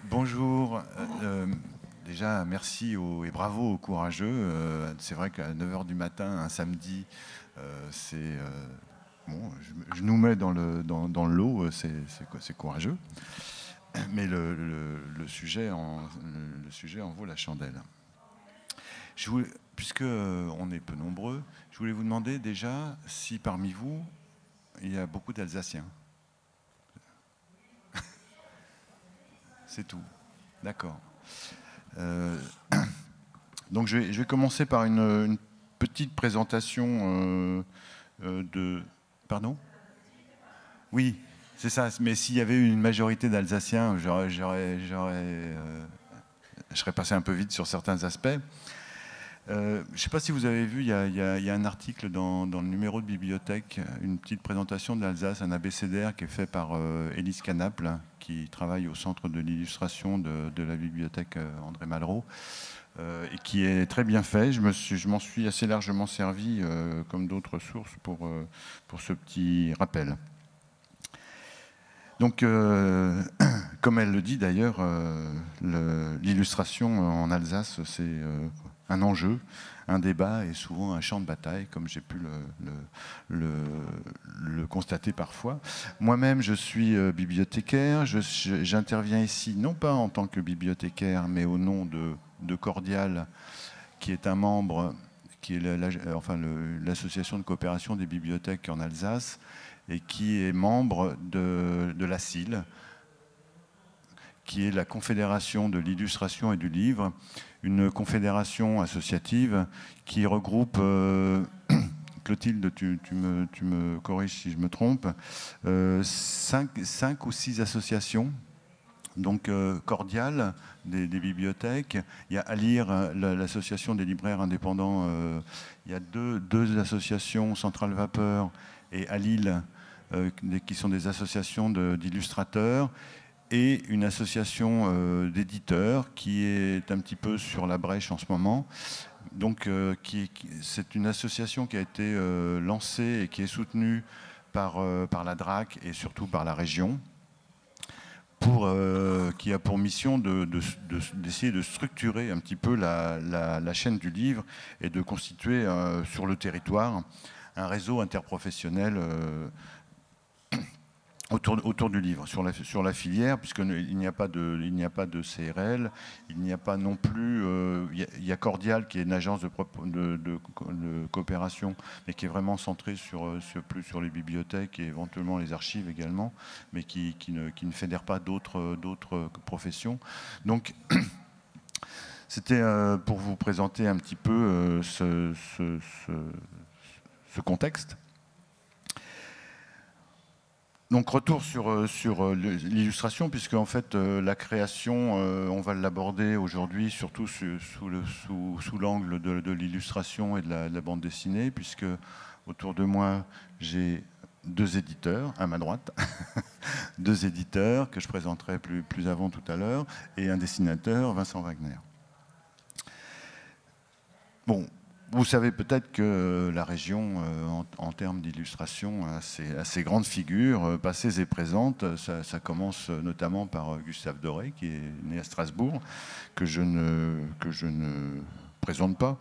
Bonjour. Déjà, merci et bravo aux courageux. C'est vrai qu'à 9 heures du matin, un samedi, c'est bon, je nous mets dans le lot, c'est courageux. Mais le sujet le sujet en vaut la chandelle. Puisque on est peu nombreux, je voulais vous demander déjà si parmi vous, il y a beaucoup d'Alsaciens. C'est tout. D'accord. Euh, donc je vais commencer par une petite présentation de... Pardon? Oui, c'est ça. Mais s'il y avait eu une majorité d'Alsaciens, je serais passé un peu vite sur certains aspects. Je ne sais pas si vous avez vu, il y a un article dans le numéro de bibliothèque, une petite présentation de l'Alsace, un abécédaire qui est fait par Élise Canaple, qui travaille au centre de l'illustration de la bibliothèque André Malraux, et qui est très bien fait. Je m'en suis assez largement servi, comme d'autres sources, pour ce petit rappel. Donc, comme elle le dit d'ailleurs, l'illustration en Alsace, c'est un enjeu, un débat et souvent un champ de bataille, comme j'ai pu le constater parfois. Moi-même, je suis bibliothécaire. J'interviens ici, non pas en tant que bibliothécaire, mais au nom de Cordial, qui est un membre, qui est l'association de coopération des bibliothèques en Alsace, et qui est membre de l'ACIL, qui est la Confédération de l'illustration et du livre, une confédération associative qui regroupe, Clotilde, tu me corriges si je me trompe, 5 ou 6 associations. Donc Cordial, des bibliothèques, il y a ALIR, l'association des libraires indépendants, il y a deux associations, Centrale Vapeur et ALIL, qui sont des associations d'illustrateurs, et une association d'éditeurs qui est un petit peu sur la brèche en ce moment. Donc c'est une association qui a été lancée et qui est soutenue par la DRAC et surtout par la région, qui a pour mission d'essayer de structurer un petit peu la chaîne du livre et de constituer sur le territoire un réseau interprofessionnel autour du livre, sur la filière, puisqu'il n'y a pas de CRL, il n'y a pas non plus... il y a Cordial, qui est une agence de coopération, mais qui est vraiment centrée plus sur les bibliothèques et éventuellement les archives également, mais qui ne fédère pas d'autres professions. Donc, c'était pour vous présenter un petit peu ce contexte. Donc retour sur l'illustration, puisque en fait la création, on va l'aborder aujourd'hui surtout sous l'angle de l'illustration et de la bande dessinée, puisque autour de moi j'ai 2 éditeurs, à ma droite, 2 éditeurs que je présenterai plus avant tout à l'heure, et un dessinateur, Vincent Wagner. Bon. Vous savez peut-être que la région, en termes d'illustration, a ses grandes figures, passées et présentes. Ça commence notamment par Gustave Doré, qui est né à Strasbourg, que je ne présente pas,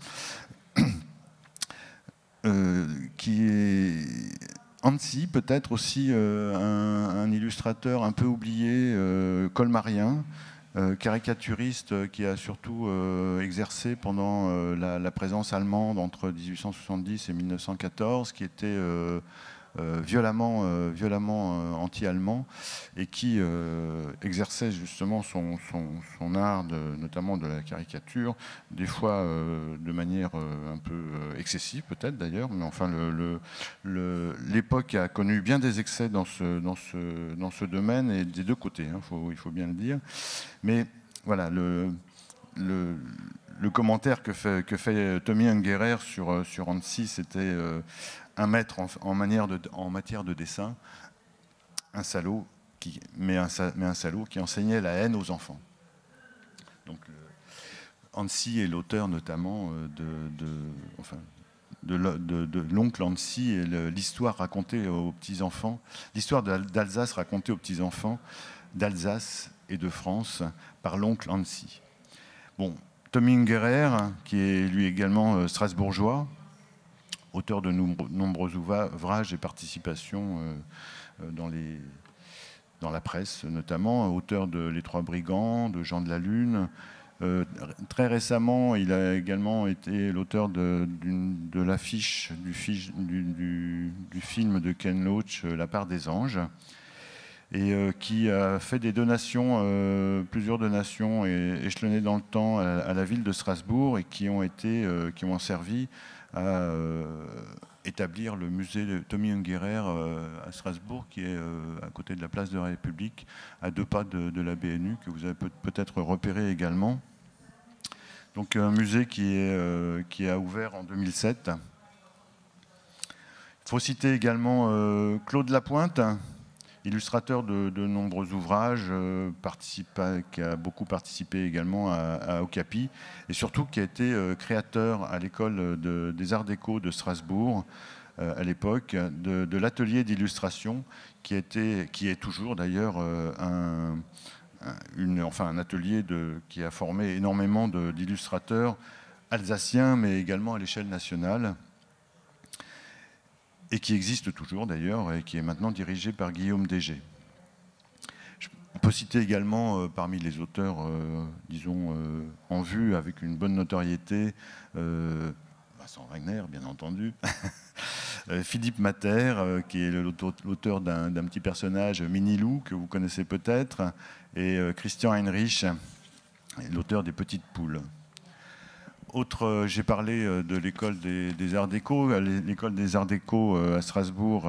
qui est Annecy, peut-être aussi un illustrateur un peu oublié, colmarien, caricaturiste qui a surtout exercé pendant la présence allemande entre 1870 et 1914, qui était violemment anti-allemand et qui exerçait justement son art, notamment de la caricature, des fois de manière un peu excessive peut-être d'ailleurs, mais enfin l'époque a connu bien des excès dans ce domaine, et des deux côtés, hein, il faut bien le dire. Mais voilà, le commentaire que fait Tommy Ungerer sur Annecy, c'était un maître en matière de dessin, un salaud mais un salaud qui enseignait la haine aux enfants. Donc Annecy est l'auteur notamment de l'oncle Annecy et l'histoire racontée aux petits-enfants, l'histoire d'Alsace racontée aux petits-enfants d'Alsace et de France par l'oncle Hansi. Bon, Tommy Ungerer, qui est lui également strasbourgeois, auteur de nombreux ouvrages et participations dans la presse notamment, auteur de Les Trois Brigands, de Jean de la Lune. Très récemment, il a également été l'auteur de l'affiche du film de Ken Loach, La part des anges, et qui a fait des donations, plusieurs donations échelonnées dans le temps à la ville de Strasbourg et qui ont servi à établir le musée de Tommy Ungerer à Strasbourg, qui est à côté de la place de la République, à 2 pas de la BNU, que vous avez peut-être repéré également. Donc un musée qui a ouvert en 2007. Il faut citer également Claude Lapointe, illustrateur de nombreux ouvrages, qui a beaucoup participé également à Okapi, et surtout qui a été créateur à l'école des Arts Déco de Strasbourg, à l'époque, de l'atelier d'illustration, qui est toujours d'ailleurs un atelier qui a formé énormément d'illustrateurs alsaciens, mais également à l'échelle nationale, et qui existe toujours d'ailleurs, et qui est maintenant dirigé par Guillaume Dégé. On peut citer également parmi les auteurs, disons, en vue, avec une bonne notoriété, Vincent Wagner, bien entendu, Philippe Mater, qui est l'auteur d'un petit personnage, Minilou, que vous connaissez peut-être, et Christian Heinrich, l'auteur des Petites Poules. J'ai parlé de l'école des Arts Déco. L'école des Arts Déco à Strasbourg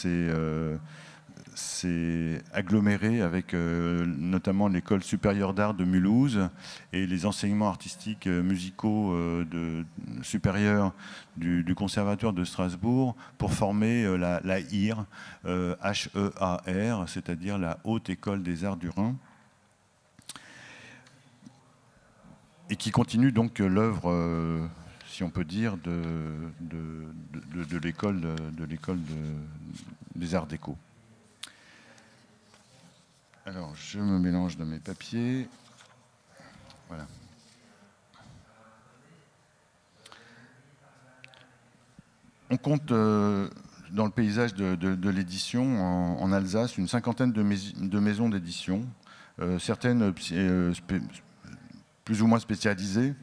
s'est agglomérée avec notamment l'école supérieure d'art de Mulhouse et les enseignements artistiques musicaux supérieurs du Conservatoire de Strasbourg pour former la HEAR, H-E-A-R, c'est-à-dire la Haute École des Arts du Rhin, et qui continue donc l'œuvre, si on peut dire, de l'école des Arts Déco. Alors, je me mélange dans mes papiers. Voilà. On compte dans le paysage de l'édition en Alsace une cinquantaine de maisons d'édition, certaines plus ou moins spécialisées,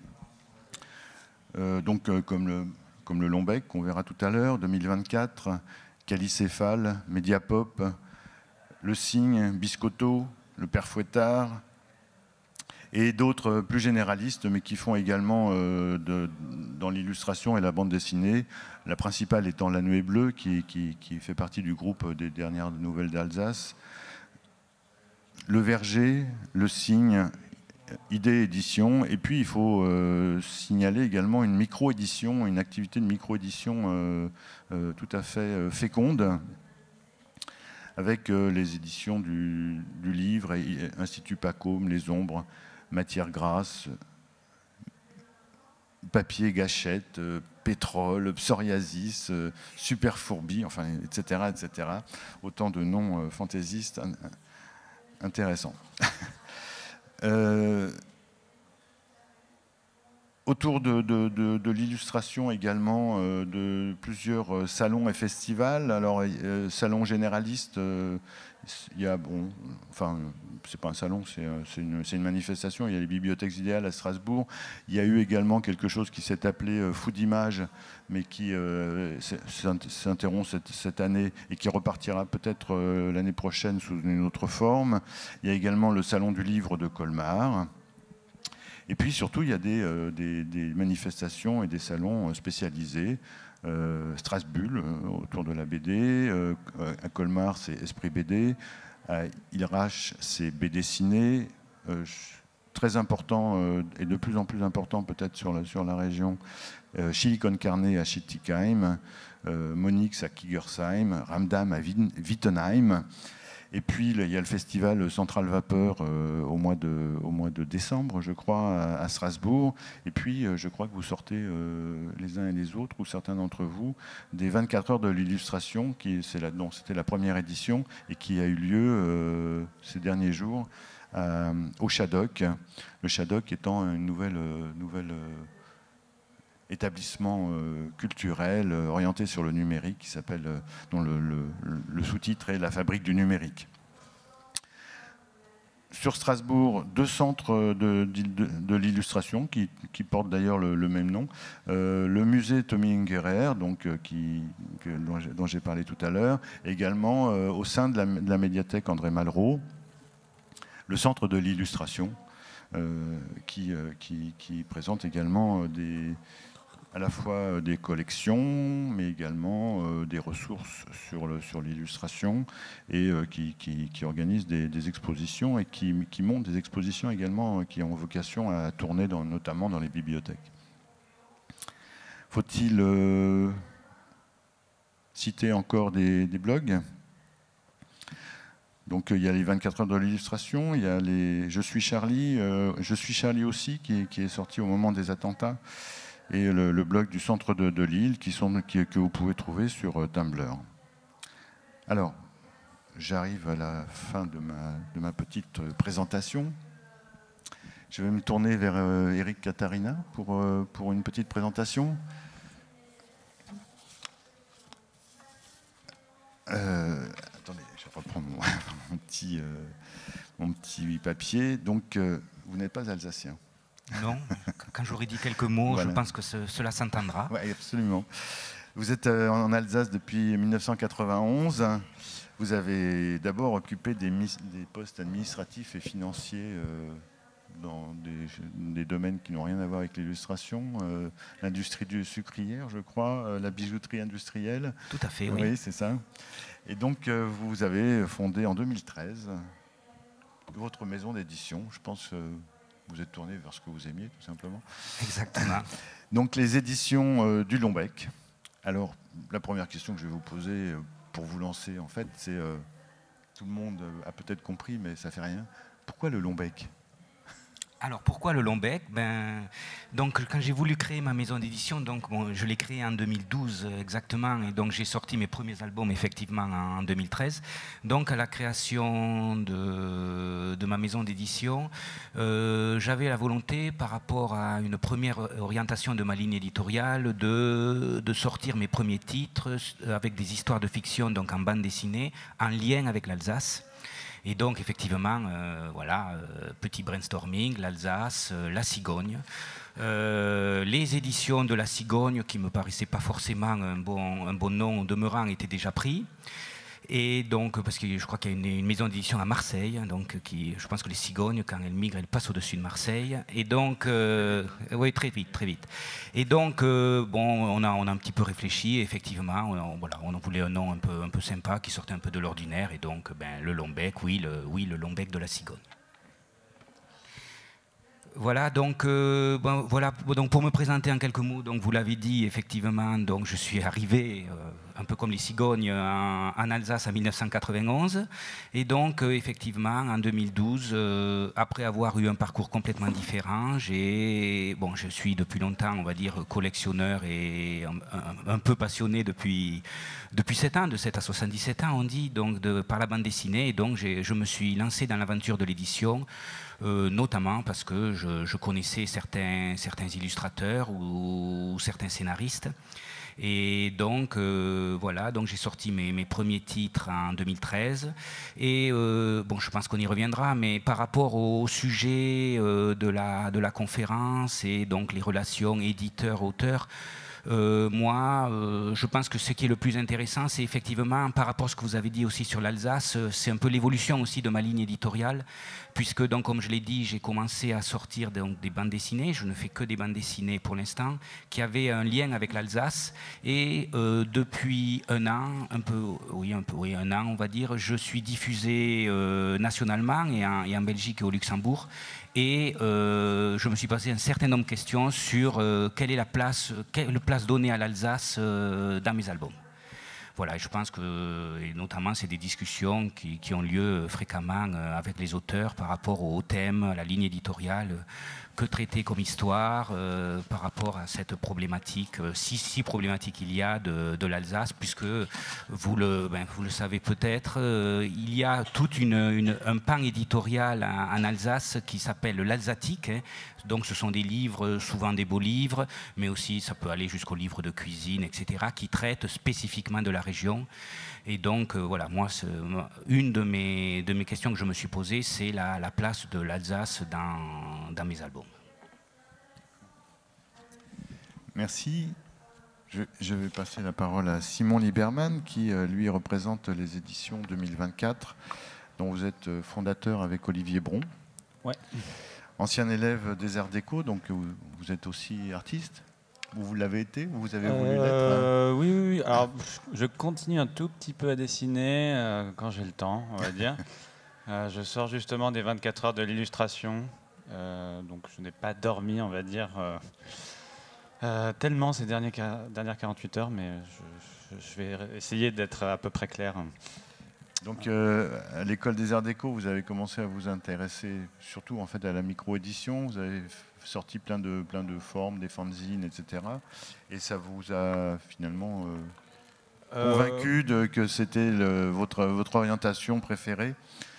comme le Lombec, qu'on verra tout à l'heure, 2024, Calicéphale, Mediapop, Le Cygne, Biscotto, Le Père Fouettard, et d'autres plus généralistes, mais qui font également dans l'illustration et la bande dessinée, la principale étant La Nuée Bleue, qui fait partie du groupe des dernières nouvelles d'Alsace, Le Verger, Le Cygne, Idée Édition, et puis il faut signaler également une micro-édition, une activité de micro-édition tout à fait féconde, avec les éditions du livre, Institut Pacôme, Les Ombres, Matière Grasse, Papier Gâchette, Pétrole, Psoriasis, Super Fourbi, enfin, etc., etc. Autant de noms fantaisistes intéressants. Autour de l'illustration également, de plusieurs salons et festivals. Alors, salon généraliste, il y a, c'est pas un salon, c'est une manifestation. Il y a les bibliothèques idéales à Strasbourg. Il y a eu également quelque chose qui s'est appelé Food Image, mais qui s'interrompt cette année et qui repartira peut-être l'année prochaine sous une autre forme. Il y a également le salon du livre de Colmar. Et puis surtout, il y a des manifestations et des salons spécialisés. Strasbulle, autour de la BD. À Colmar, c'est Esprit BD. À Ilrache, c'est BD Ciné. Très important et de plus en plus important peut-être sur la région. Chili con Carne à Schiltigheim. Monix à Kigersheim. Ramdam à Wittenheim. Et puis, il y a le festival Centrale Vapeur au mois de décembre, je crois, à Strasbourg. Et puis, je crois que vous sortez les uns et les autres, ou certains d'entre vous, des 24 heures de l'illustration, c'était la première édition, et qui a eu lieu ces derniers jours au Shadok. Le Shadok étant un nouvel établissement culturel orienté sur le numérique qui s'appelle, dont le sous-titre est La Fabrique du numérique. Sur Strasbourg, 2 centres de l'illustration qui portent d'ailleurs le même nom. Le musée Tommy Ungerer, dont j'ai parlé tout à l'heure, également au sein de la médiathèque André Malraux, le centre de l'illustration, qui présente également à la fois des collections, mais également des ressources sur l'illustration, et qui organise des expositions et qui monte des expositions également qui ont vocation à tourner notamment dans les bibliothèques. Faut-il citer encore des blogs ? Donc il y a les 24 heures de l'illustration, il y a les Je suis Charlie aussi, qui est sorti au moment des attentats, et le blog du centre de Lille que vous pouvez trouver sur Tumblr. Alors, j'arrive à la fin de ma petite présentation. Je vais me tourner vers Eric Katharina pour une petite présentation. Attendez, je vais reprendre mon petit papier. Donc, vous n'êtes pas alsacien? Non, quand j'aurais dit quelques mots, voilà. Je pense que cela s'entendra. Oui, absolument. Vous êtes en Alsace depuis 1991. Vous avez d'abord occupé des postes administratifs et financiers dans des domaines qui n'ont rien à voir avec l'illustration, l'industrie sucrière, je crois, la bijouterie industrielle. Tout à fait, oui. Oui, c'est ça. Et donc, vous avez fondé en 2013 votre maison d'édition. Je pense que vous êtes tourné vers ce que vous aimiez, tout simplement. Exactement. Donc, les éditions du Lombec. Alors, la première question que je vais vous poser pour vous lancer, en fait, c'est tout le monde a peut-être compris, mais ça fait rien. Pourquoi le Lombec ? Alors pourquoi le Lombec? Donc quand j'ai voulu créer ma maison d'édition, je l'ai créée en 2012 exactement, et donc j'ai sorti mes premiers albums effectivement en 2013. Donc à la création de ma maison d'édition, j'avais la volonté par rapport à une première orientation de ma ligne éditoriale de sortir mes premiers titres avec des histoires de fiction, donc en bande dessinée, en lien avec l'Alsace. Et donc, effectivement, petit brainstorming, l'Alsace, la Cigogne. Les éditions de la Cigogne, qui ne me paraissaient pas forcément un bon nom au demeurant, étaient déjà pris. Et donc, parce que je crois qu'il y a une maison d'édition à Marseille, donc je pense que les cigognes, quand elles migrent, elles passent au-dessus de Marseille. Et donc, oui, très vite. Et donc, on a un petit peu réfléchi, et effectivement, on voulait un nom un peu sympa, qui sortait un peu de l'ordinaire, et donc, le Lombec, le Lombec de la Cigogne. Voilà, donc pour me présenter en quelques mots, donc vous l'avez dit effectivement, donc je suis arrivé un peu comme les cigognes en Alsace en 1991, et donc effectivement en 2012, après avoir eu un parcours complètement différent, je suis depuis longtemps, on va dire, collectionneur et un peu passionné depuis 7 ans, de 7 à 77 ans on dit, donc par la bande dessinée, et donc je me suis lancé dans l'aventure de l'édition. Notamment parce que je connaissais certains illustrateurs ou certains scénaristes. Et donc, donc j'ai sorti mes premiers titres en 2013. Et je pense qu'on y reviendra, mais par rapport au sujet de la conférence et donc les relations éditeur-auteur, je pense que ce qui est le plus intéressant, c'est effectivement, par rapport à ce que vous avez dit aussi sur l'Alsace, c'est un peu l'évolution aussi de ma ligne éditoriale, puisque, donc, comme je l'ai dit, j'ai commencé à sortir des bandes dessinées, je ne fais que des bandes dessinées pour l'instant, qui avaient un lien avec l'Alsace, et depuis un an, un an, on va dire, je suis diffusé nationalement et en Belgique et au Luxembourg. Et je me suis posé un certain nombre de questions sur quelle est la place donnée à l'Alsace dans mes albums. voilà, je pense que, et notamment, c'est des discussions qui ont lieu fréquemment avec les auteurs par rapport au thème, à la ligne éditoriale, que traiter comme histoire par rapport à cette problématique, si problématique il y a de l'Alsace, puisque vous le savez peut-être, il y a tout un pan éditorial en Alsace qui s'appelle l'Alsatique. Hein. Donc ce sont des livres, souvent des beaux livres, mais aussi ça peut aller jusqu'aux livres de cuisine, etc., qui traitent spécifiquement de la région. Et donc voilà, moi, une de mes questions que je me suis posée, c'est la place de l'Alsace dans mes albums. Merci. Je vais passer la parole à Simon Lieberman, qui lui représente les éditions 2024, dont vous êtes fondateur avec Olivier Bron. Ouais. Ancien élève des Arts Déco, donc vous êtes aussi artiste. Vous l'avez été ou vous avez voulu l'être? Oui. Alors, je continue un tout petit peu à dessiner quand j'ai le temps, on va dire. Je sors justement des 24 heures de l'illustration, donc je n'ai pas dormi, on va dire, tellement ces dernières 48 heures, mais je vais essayer d'être à peu près clair. Donc, à l'école des Arts Déco, vous avez commencé à vous intéresser surtout en fait à la micro-édition. Vous avez sorti plein de formes, des fanzines, etc. Et ça vous a finalement convaincu que c'était votre orientation préférée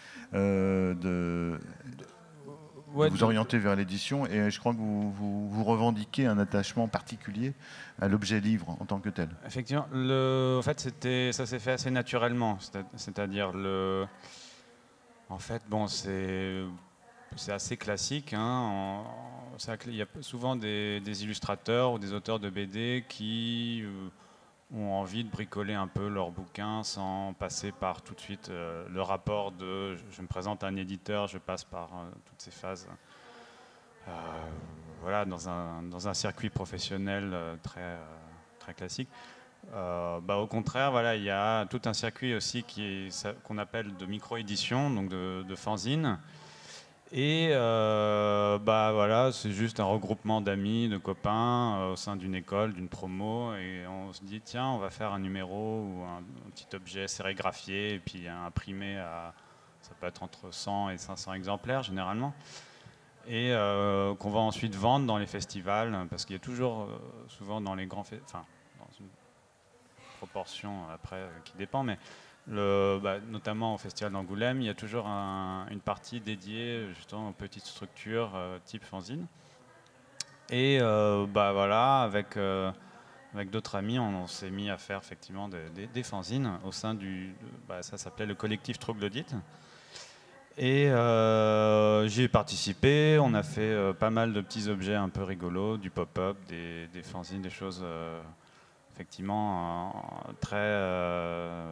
de vous orienter vers l'édition. Et je crois que vous revendiquez un attachement particulier à l'objet livre en tant que tel. Effectivement, en fait, ça s'est fait assez naturellement. C'est-à-dire, en fait, bon, c'est assez classique. Hein. Il y a souvent des illustrateurs ou des auteurs de BD qui ont envie de bricoler un peu leur bouquin sans passer par tout de suite le rapport de je me présente à un éditeur, je passe par toutes ces phases. Voilà, dans un circuit professionnel très classique. Au contraire, voilà, il y a tout un circuit aussi qu'on appelle de micro-édition, donc de fanzine. Et voilà, c'est juste un regroupement d'amis, de copains au sein d'une école, d'une promo, et on se dit tiens, on va faire un numéro ou un petit objet sérigraphié et puis imprimé ça peut être entre 100 et 500 exemplaires généralement, et qu'on va ensuite vendre dans les festivals, parce qu'il y a toujours souvent dans les grands festivals, dans une proportion après qui dépend, mais notamment au Festival d'Angoulême, il y a toujours une partie dédiée justement aux petites structures type fanzine. Et voilà, avec d'autres amis, on s'est mis à faire effectivement des fanzines au sein ça s'appelait le collectif Troglodyte. Et j'y ai participé, on a fait pas mal de petits objets un peu rigolos, du pop-up, des fanzines, des choses effectivement très...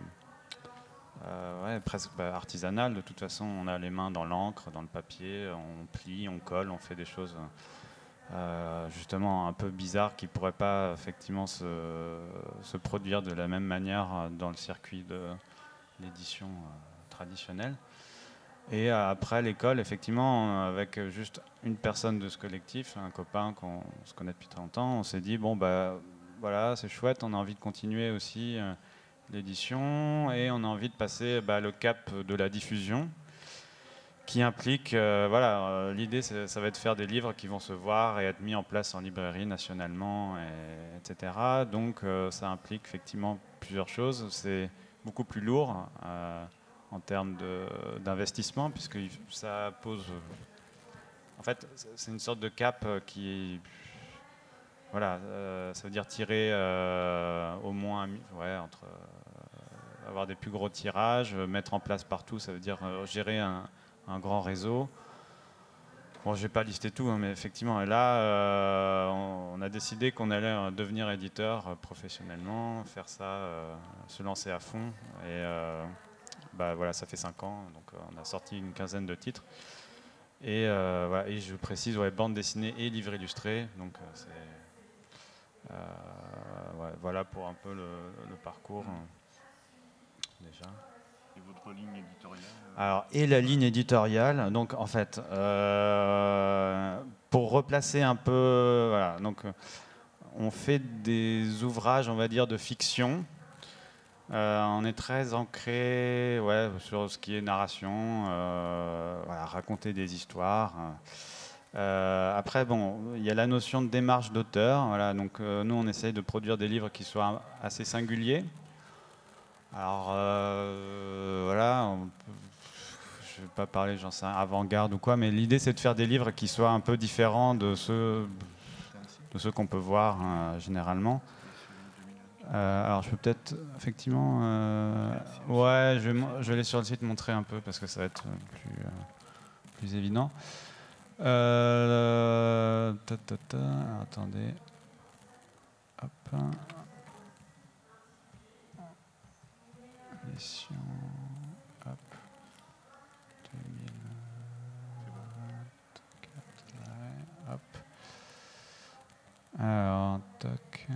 presque artisanal. De toute façon, on a les mains dans l'encre, dans le papier, on plie, on colle, on fait des choses justement un peu bizarres qui ne pourraient pas effectivement se produire de la même manière dans le circuit de l'édition traditionnelle. Et après l'école, effectivement, avec juste une personne de ce collectif, un copain qu'on se connaît depuis très longtemps, on s'est dit bon voilà, c'est chouette, on a envie de continuer aussi l'édition, et on a envie de passer le cap de la diffusion, qui implique, l'idée ça va être de faire des livres qui vont se voir et être mis en place en librairie nationalement, etc. Donc ça implique effectivement plusieurs choses. C'est beaucoup plus lourd en termes d'investissement, puisque ça pose... En fait, c'est une sorte de cap qui... Voilà, ça veut dire tirer au moins avoir des plus gros tirages, mettre en place partout, ça veut dire gérer un grand réseau. Bon, je ne vais pas lister tout, hein, mais effectivement, là, on a décidé qu'on allait devenir éditeur professionnellement, faire ça, se lancer à fond. Et voilà, ça fait 5 ans, donc on a sorti une quinzaine de titres. Et je précise, bande dessinée et livre illustré, donc c'est... voilà pour un peu le parcours déjà. Et votre ligne éditoriale Alors, et la ligne éditoriale, donc en fait, pour replacer un peu, voilà, donc on fait des ouvrages, on va dire, de fiction, On est très ancré sur ce qui est narration, voilà, raconter des histoires. Après, bon, il y a la notion de démarche d'auteur. Voilà, donc nous, on essaye de produire des livres qui soient assez singuliers. Alors, voilà, je ne vais pas parler, j'en sais rien, avant-garde ou quoi, mais l'idée, c'est de faire des livres qui soient un peu différents de ceux qu'on peut voir généralement. Alors je peux peut-être effectivement ouais, je vais aller sur le site montrer un peu parce que ça va être plus évident. Alors, attendez, hop, édition, hop, 2024, hop. Alors, toc.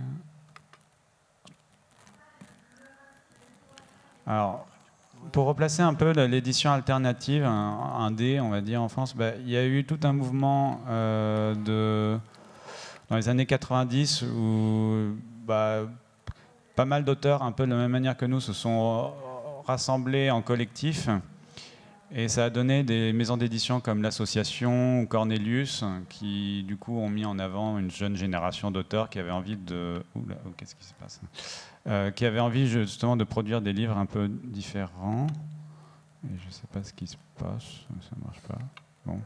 Alors, pour replacer un peu l'édition alternative, indé, on va dire en France, il y a eu tout un mouvement dans les années 90 où pas mal d'auteurs, un peu de la même manière que nous, se sont rassemblés en collectif. Et ça a donné des maisons d'édition comme l'Association ou Cornelius, qui du coup ont mis en avant une jeune génération d'auteurs qui avaient envie de... Oula, qu'est-ce qui se passe ? Qui avaient envie justement de produire des livres un peu différents. Et je ne sais pas ce qui se passe, ça ne marche pas. Bon.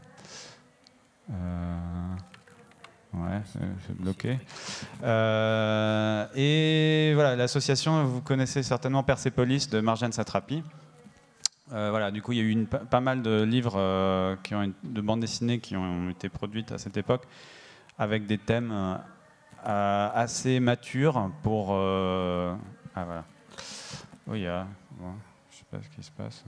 Ouais, c'est bloqué. Et voilà, l'association, vous connaissez certainement Persepolis de Marjane Satrapi. Voilà, du coup, il y a eu pas mal de livres de bandes dessinées qui ont été produites à cette époque avec des thèmes assez matures pour... Ah voilà. Oui, il y a... Bon, je ne sais pas ce qui se passe.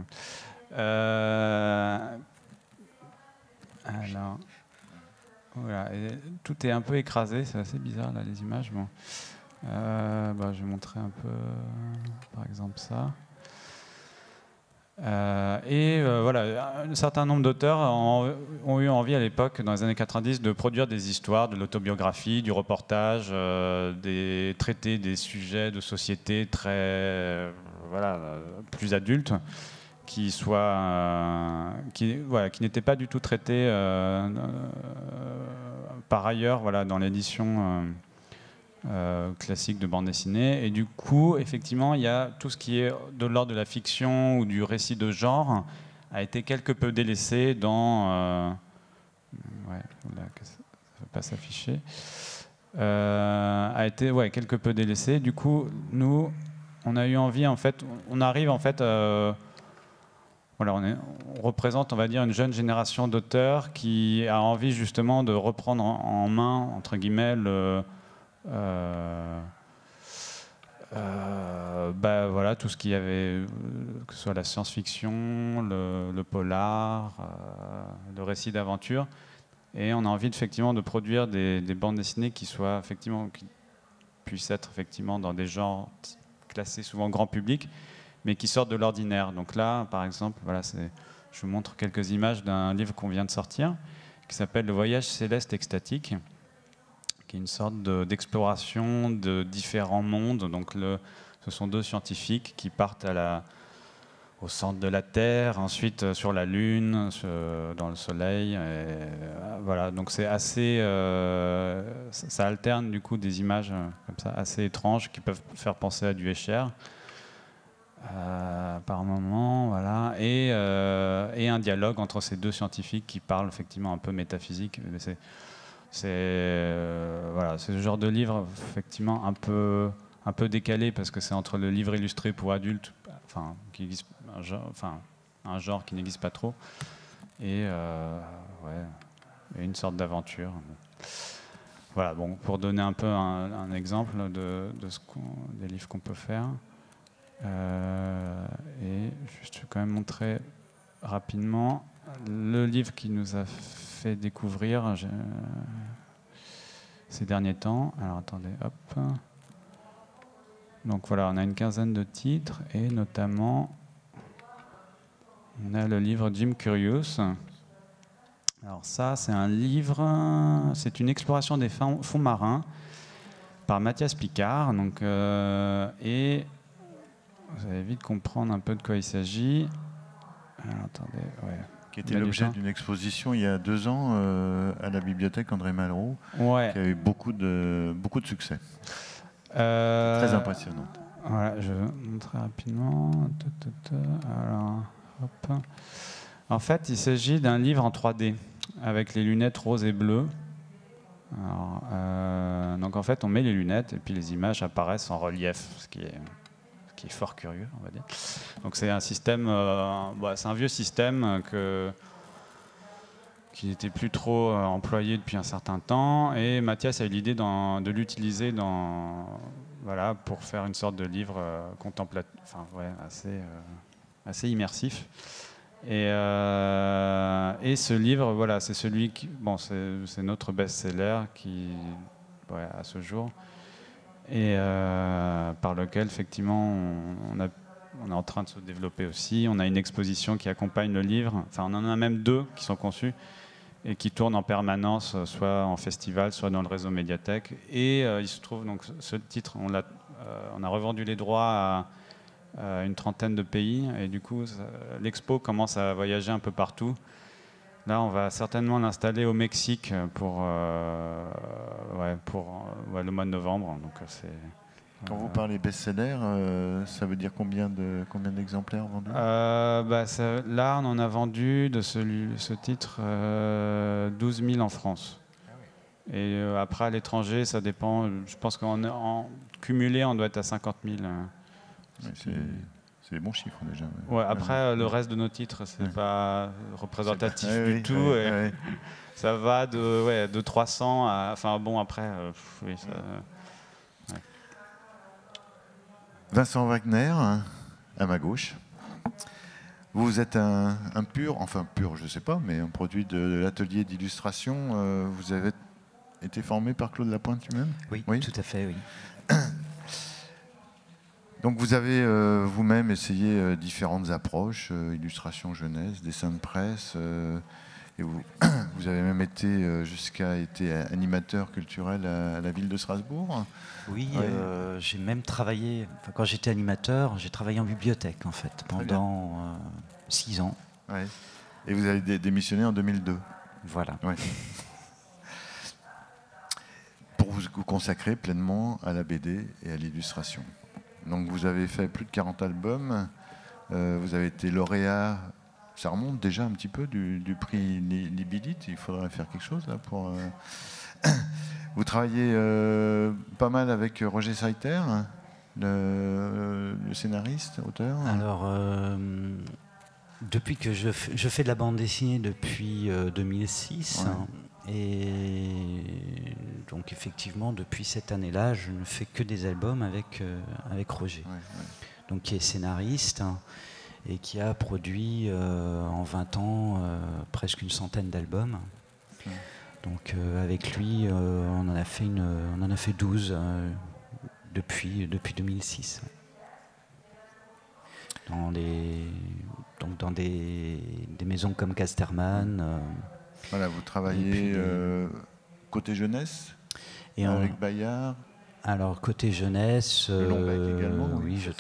Alors... Voilà, et tout est un peu écrasé, c'est assez bizarre là, les images. Bon. Je vais montrer un peu, par exemple, ça. Voilà, un certain nombre d'auteurs ont eu envie à l'époque, dans les années 90, de produire des histoires, de l'autobiographie, du reportage, traiter des sujets de société très, plus adultes, qui n'étaient pas du tout traités par ailleurs, dans l'édition classique de bande dessinée. Et du coup, effectivement, il y a tout ce qui est de l'ordre de la fiction ou du récit de genre a été quelque peu délaissé dans... ça ne va pas s'afficher. A été quelque peu délaissé. Du coup, nous, on a eu envie, en fait, on arrive en fait... on représente, on va dire, une jeune génération d'auteurs qui a envie justement de reprendre en main, entre guillemets, tout ce qu'il y avait, que ce soit la science-fiction, le polar, le récit d'aventure, et on a envie effectivement de produire des bandes dessinées qui puissent être effectivement dans des genres classés souvent grand public, mais qui sortent de l'ordinaire. Donc là, par exemple, je vous montre quelques images d'un livre qu'on vient de sortir, qui s'appelle Le Voyage céleste extatique, qui est une sorte d'exploration de différents mondes. Donc ce sont deux scientifiques qui partent au centre de la Terre, ensuite sur la Lune, dans le Soleil. Et voilà, donc c'est assez... ça alterne du coup des images comme ça, assez étranges, qui peuvent faire penser à du Escher. Par moment, voilà, et un dialogue entre ces deux scientifiques qui parlent effectivement un peu métaphysique. Mais c'est ce genre de livre effectivement un peu décalé parce que c'est entre le livre illustré pour adultes, un genre qui n'existe pas trop, et une sorte d'aventure. Voilà, bon, pour donner un peu un exemple des livres qu'on peut faire. Et je vais quand même montrer rapidement le livre qui nous a fait découvrir ces derniers temps. Alors attendez, hop. Donc voilà, on a une quinzaine de titres et notamment on a le livre Jim Curious. Alors ça, c'est un livre, c'est une exploration des fonds marins par Mathias Picard. Donc, et vous allez vite comprendre un peu de quoi il s'agit. Alors, attendez, ouais. Qui était l'objet d'une exposition il y a 2 ans à la bibliothèque André Malraux, ouais. qui a eu beaucoup de succès. Très impressionnant. Voilà, je vais vous montrer rapidement. Alors, hop. En fait, il s'agit d'un livre en 3D avec les lunettes roses et bleues. Alors, donc en fait, on met les lunettes et puis les images apparaissent en relief, ce qui est fort curieux, on va dire. Donc c'est un système, c'est un vieux système qui n'était plus trop employé depuis un certain temps, et Mathias a eu l'idée de l'utiliser pour faire une sorte de livre contemplatif, assez immersif. Et ce livre, voilà, c'est celui qui, c'est notre best-seller à ce jour, et par lequel effectivement on est en train de se développer aussi. On a une exposition qui accompagne le livre. Enfin, on en a même 2 qui sont conçus et qui tournent en permanence, soit en festival, soit dans le réseau médiathèque. Et il se trouve donc ce titre, on a revendu les droits à une 30aine de pays, et du coup l'expo commence à voyager un peu partout. Là, on va certainement l'installer au Mexique pour le mois de novembre. Donc, quand vous parlez best-seller, ça veut dire combien d'exemplaires vendus? Là, on en a vendu de ce titre 12 000 en France. Et après, à l'étranger, ça dépend. Je pense qu'en cumulé, on doit être à 50 000. C'est des bons chiffres déjà. Ouais, après, le reste de nos titres, c'est pas représentatif du tout. Ça va de 300 à... Enfin bon, après... oui, ça... Vincent Wagner, à ma gauche. Vous êtes un pur, je ne sais pas, mais un produit de l'atelier d'illustration. Vous avez été formé par Claude Lapointe lui-même? Oui, tout à fait, oui. Donc vous avez vous-même essayé différentes approches, illustration jeunesse, dessin de presse, et vous avez même été jusqu'à être animateur culturel à la ville de Strasbourg. Oui, j'ai même travaillé, quand j'étais animateur, j'ai travaillé en bibliothèque en fait, pendant 6 ans. Ouais. Et vous avez démissionné en 2002. Voilà. Ouais. Pour vous consacrer pleinement à la BD et à l'illustration. Donc vous avez fait plus de 40 albums, vous avez été lauréat, ça remonte déjà un petit peu, du prix Libilite. Il faudrait faire quelque chose là pour... Vous travaillez pas mal avec Roger Saiter, le scénariste, auteur. Alors, depuis que je fais de la bande dessinée depuis 2006, et donc effectivement, depuis cette année-là, je ne fais que des albums avec Roger, donc qui est scénariste et qui a produit en 20 ans presque une centaine d'albums. Donc avec lui, on en a fait 12 depuis 2006. Dans des maisons comme Casterman. Voilà, vous travaillez côté jeunesse et avec Bayard. Alors côté jeunesse, également, oui, j'ai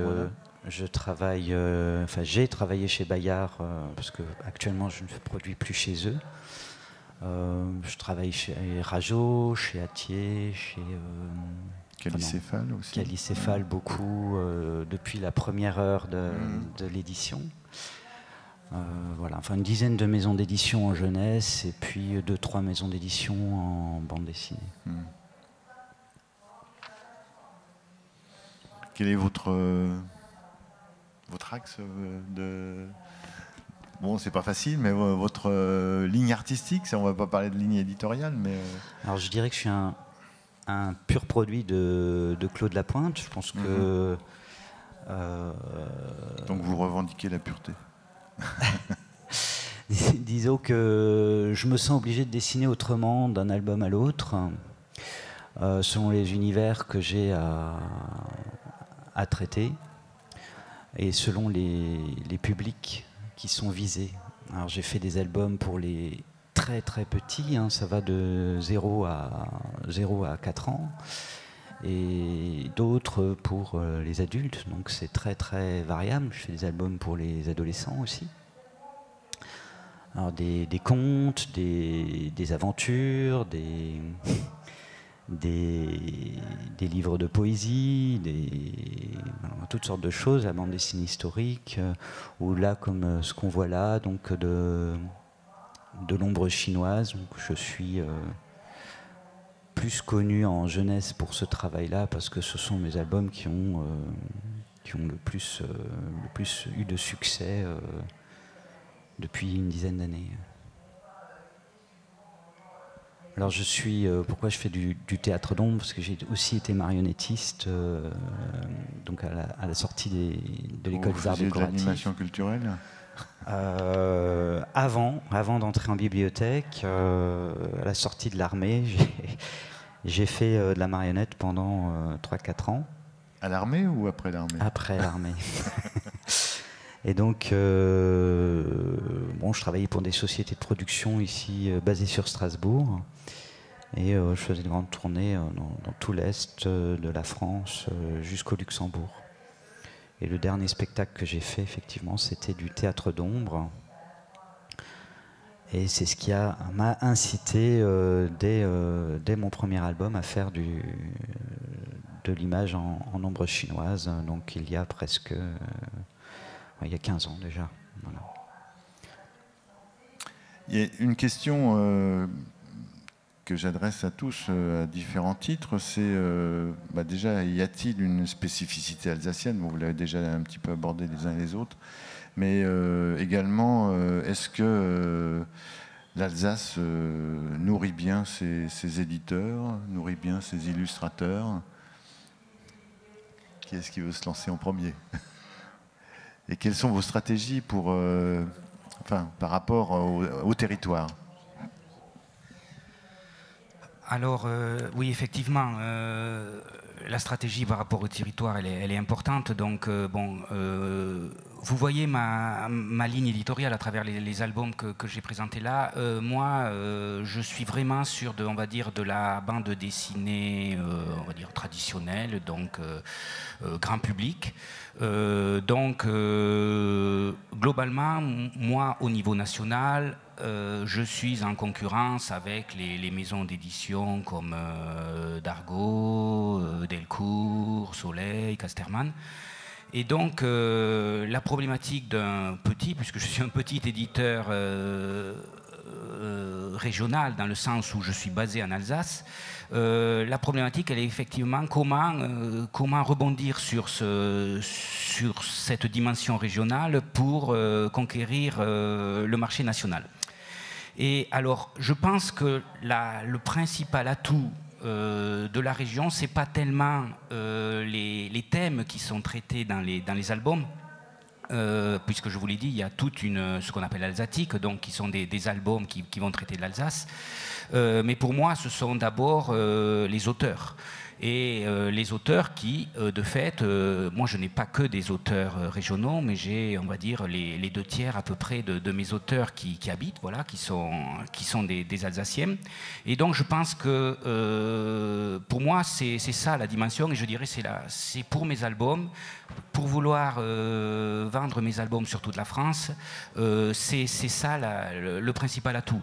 travaillé chez Bayard parce que actuellement je ne produis plus chez eux. Je travaille chez Rajo, chez Atier, chez Calicéphale aussi. Calicéphale beaucoup depuis la première heure de l'édition. Voilà, enfin une dizaine de maisons d'édition en jeunesse et puis 2-3 maisons d'édition en bande dessinée. Quel est votre axe de... Bon, c'est pas facile, mais votre ligne artistique, on va pas parler de ligne éditoriale, mais... Alors je dirais que je suis un pur produit de Claude Lapointe. Je pense que... Donc vous revendiquez la pureté. Disons que je me sens obligé de dessiner autrement d'un album à l'autre, selon les univers que j'ai à traiter et selon les publics qui sont visés. Alors j'ai fait des albums pour les très très petits, ça va de 0 à 4 ans. et d'autres pour les adultes. Donc c'est très très variable. Je fais des albums pour les adolescents aussi. Alors des contes, des aventures, des livres de poésie, toutes sortes de choses, la bande dessinée historique, ou là comme ce qu'on voit là, donc de l'ombre chinoise. Donc je suis plus connu en jeunesse pour ce travail-là parce que ce sont mes albums qui ont le plus eu de succès depuis une dizaine d'années. Alors je suis, pourquoi je fais du théâtre d'ombre? Parce que j'ai aussi été marionnettiste donc à la sortie de l'école des arts décoratifs. De l'animation culturelle avant d'entrer en bibliothèque, à la sortie de l'armée, j'ai fait de la marionnette pendant 3-4 ans. À l'armée ou après l'armée? Après l'armée. Et donc, je travaillais pour des sociétés de production ici, basées sur Strasbourg. Et je faisais de grandes tournées dans tout l'Est de la France jusqu'au Luxembourg. Et le dernier spectacle que j'ai fait, effectivement, c'était du théâtre d'ombre. Et c'est ce qui m'a incité, dès mon premier album, à faire de l'image en ombre chinoise. Donc il y a presque... il y a 15 ans déjà. Voilà. Il y a une question que j'adresse à tous à différents titres, c'est déjà, y a-t-il une spécificité alsacienne? Vous l'avez déjà un petit peu abordé les uns et les autres, mais également, est-ce que l'Alsace nourrit bien ses éditeurs, nourrit bien ses illustrateurs? Qui est-ce qui veut se lancer en premier? Et quelles sont vos stratégies par rapport au territoire? Alors, oui, effectivement, la stratégie par rapport au territoire, elle est importante. Donc, vous voyez ma ligne éditoriale à travers les albums que j'ai présentés là. Moi, je suis vraiment sur on va dire, de la bande dessinée, on va dire, traditionnelle, donc grand public. Globalement, moi, au niveau national, je suis en concurrence avec les maisons d'édition comme Dargaud, Delcourt, Soleil, Casterman. Et donc, la problématique d'un puisque je suis un petit éditeur régional, dans le sens où je suis basé en Alsace, la problématique, elle est effectivement comment rebondir sur cette dimension régionale pour conquérir le marché national. Et alors, je pense que le principal atout de la région, c'est pas tellement les thèmes qui sont traités dans les albums, puisque je vous l'ai dit, il y a toute ce qu'on appelle alsatique, donc qui sont des albums qui vont traiter de l'Alsace. Mais pour moi, ce sont d'abord les auteurs. Et les auteurs qui, de fait, moi je n'ai pas que des auteurs régionaux, mais j'ai, on va dire, les 2/3 à peu près de mes auteurs qui habitent, voilà, qui sont des Alsaciens. Et donc je pense que pour moi c'est ça la dimension, et je dirais c'est pour mes albums, pour vouloir vendre mes albums sur toute la France, c'est ça le principal atout.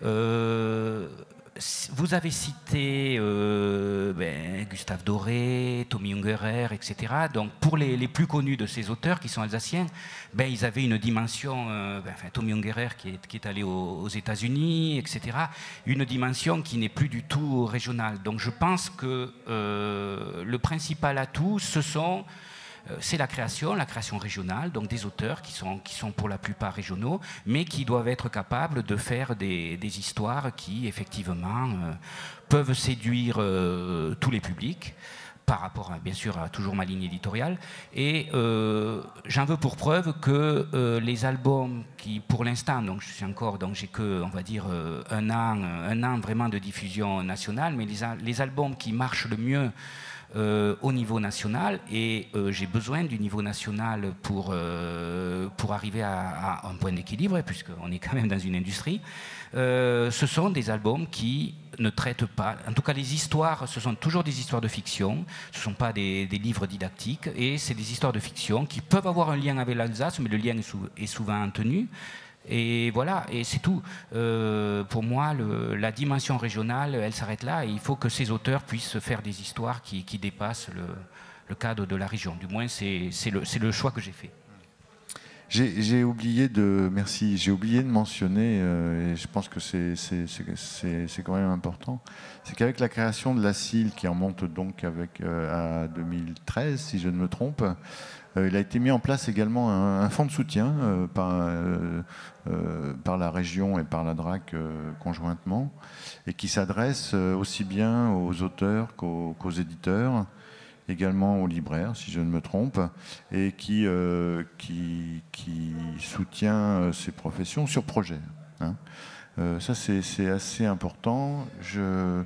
Vous avez cité Gustave Doré, Tommy Ungerer, etc. Donc pour les plus connus de ces auteurs qui sont alsaciens, ils avaient une dimension, Tommy Ungerer qui est allé aux États-Unis, etc. Une dimension qui n'est plus du tout régionale. Donc je pense que le principal atout, c'est la création régionale, donc des auteurs qui sont pour la plupart régionaux, mais qui doivent être capables de faire des histoires qui, effectivement, peuvent séduire tous les publics, par rapport, bien sûr, à toujours ma ligne éditoriale. Et j'en veux pour preuve que les albums qui, pour l'instant, donc j'ai que, on va dire, un an vraiment de diffusion nationale, mais les albums qui marchent le mieux au niveau national, et j'ai besoin du niveau national pour arriver à un point d'équilibre, puisqu'on est quand même dans une industrie. Ce sont des albums qui ne traitent pas, en tout cas les histoires, ce sont toujours des histoires de fiction, ce ne sont pas des livres didactiques, et c'est des histoires de fiction qui peuvent avoir un lien avec l'Alsace, mais le lien est souvent tenu. Et voilà, et c'est tout. Pour moi, la dimension régionale, elle s'arrête là, et il faut que ces auteurs puissent faire des histoires qui dépassent le cadre de la région. Du moins, c'est le choix que j'ai fait. J'ai oublié de mentionner, et je pense que c'est quand même important, c'est qu'avec la création de l'ACIL, qui remonte donc à 2013, si je ne me trompe, il a été mis en place également un fonds de soutien par la région et par la DRAC conjointement, et qui s'adresse aussi bien aux auteurs qu'aux éditeurs, également aux libraires, si je ne me trompe, et qui soutient ces professions sur projet. Hein. Ça, c'est assez important. Je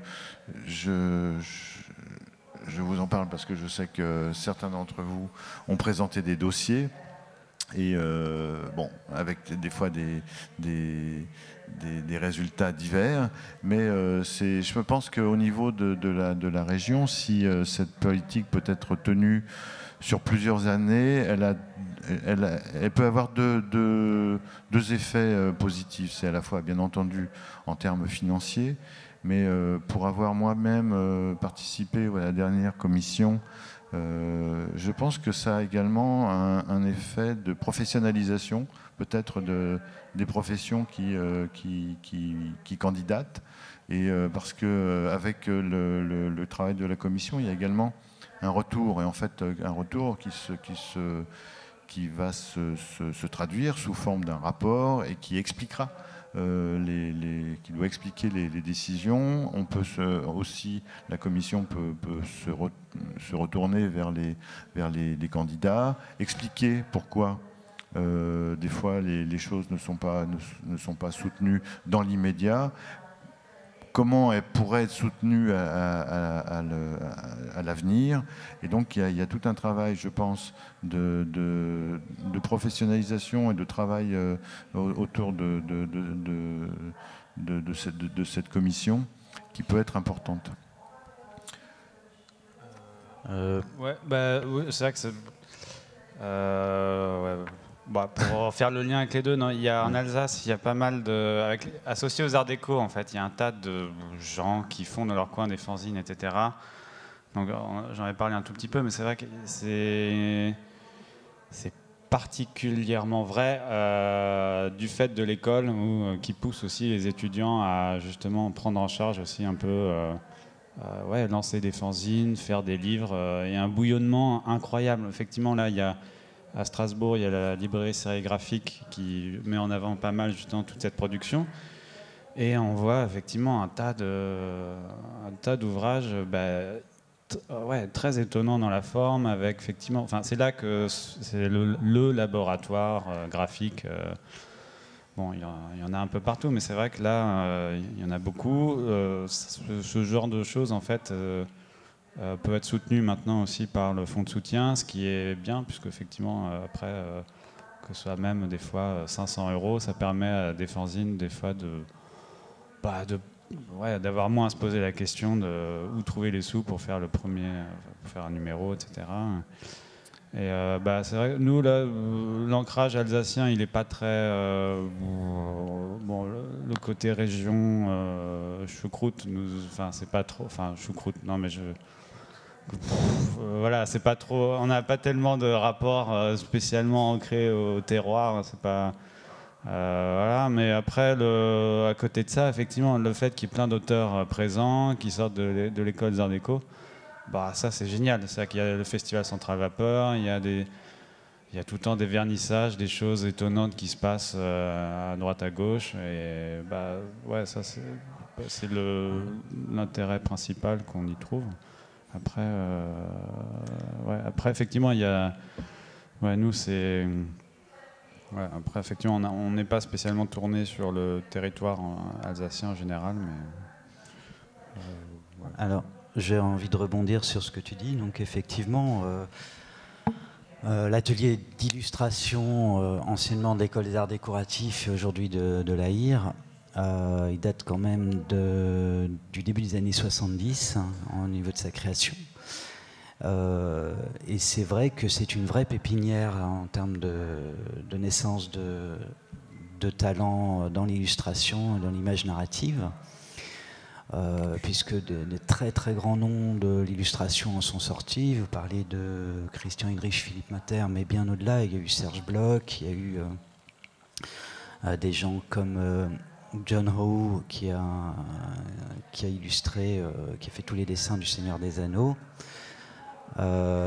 vous en parle parce que je sais que certains d'entre vous ont présenté des dossiers, et bon, avec des fois des résultats divers, mais je pense qu'au niveau de la région, si cette politique peut être tenue sur plusieurs années, elle peut avoir deux effets positifs. C'est à la fois, bien entendu, en termes financiers, mais pour avoir moi-même participé à la dernière commission, je pense que ça a également un effet de professionnalisation, peut-être des professions qui candidatent, et parce qu'avec le travail de la commission, il y a également un retour, et en fait un retour qui va se traduire sous forme d'un rapport et qui expliquera qui doit expliquer les décisions. On peut aussi, la commission peut se retourner vers les candidats, expliquer pourquoi des fois les choses ne sont pas soutenues dans l'immédiat, comment elles pourraient être soutenues à l'avenir. Et donc il y a tout un travail, je pense, de professionnalisation et de travail autour de cette commission qui peut être importante. Oui, c'est vrai que c'est... pour faire le lien avec les deux, non, il y a en Alsace, il y a pas mal associés aux arts déco, en fait, il y a un tas de gens qui font dans leur coin des fanzines, etc. Donc j'en ai parlé un tout petit peu, mais c'est vrai que c'est particulièrement vrai du fait de l'école qui pousse aussi les étudiants à justement prendre en charge aussi un peu, lancer des fanzines, faire des livres. Il y a un bouillonnement incroyable. Effectivement, là, à Strasbourg, il y a la librairie sérigraphique qui met en avant pas mal justement toute cette production. Et on voit effectivement un tas d'ouvrages très étonnants dans la forme, avec effectivement... Enfin, c'est là que c'est le laboratoire graphique. Bon, il y en a un peu partout, mais c'est vrai que là, il y en a beaucoup. Ce genre de choses, en fait... peut être soutenu maintenant aussi par le fonds de soutien, ce qui est bien, puisque effectivement, après, que ce soit même des fois 500 €, ça permet à des fanzines, des fois, d'avoir moins à se poser la question de où trouver les sous pour faire pour faire un numéro, etc. Et c'est vrai que nous, là, l'ancrage alsacien, il n'est pas très... le côté région, choucroute, c'est pas trop... Enfin, choucroute, non, mais voilà, c'est pas trop. On n'a pas tellement de rapports spécialement ancrés au terroir. C'est pas. Voilà, mais après, à côté de ça, effectivement, le fait qu'il y ait plein d'auteurs présents qui sortent de l'école des Arts Déco, ça c'est génial. C'est-à-dire qu'il y a le festival Central Vapeur, il y a tout le temps des vernissages, des choses étonnantes qui se passent à droite à gauche, et ça c'est l'intérêt principal qu'on y trouve. Après, effectivement, il y a... nous, c'est... après, effectivement, on n'est pas spécialement tourné sur le territoire alsacien en général, mais... Alors, j'ai envie de rebondir sur ce que tu dis. Donc effectivement, l'atelier d'illustration, anciennement de l'École des Arts Décoratifs et aujourd'hui de l'AIR, il date quand même du début des années 70 au niveau de sa création. Et c'est vrai que c'est une vraie pépinière en termes de naissance de talent dans l'illustration et dans l'image narrative. Puisque des très très grands noms de l'illustration en sont sortis. Vous parlez de Christian Heinrich, Philippe Matter, mais bien au-delà, il y a eu Serge Bloch, il y a eu des gens comme John Howe qui a illustré, qui a fait tous les dessins du Seigneur des Anneaux. Il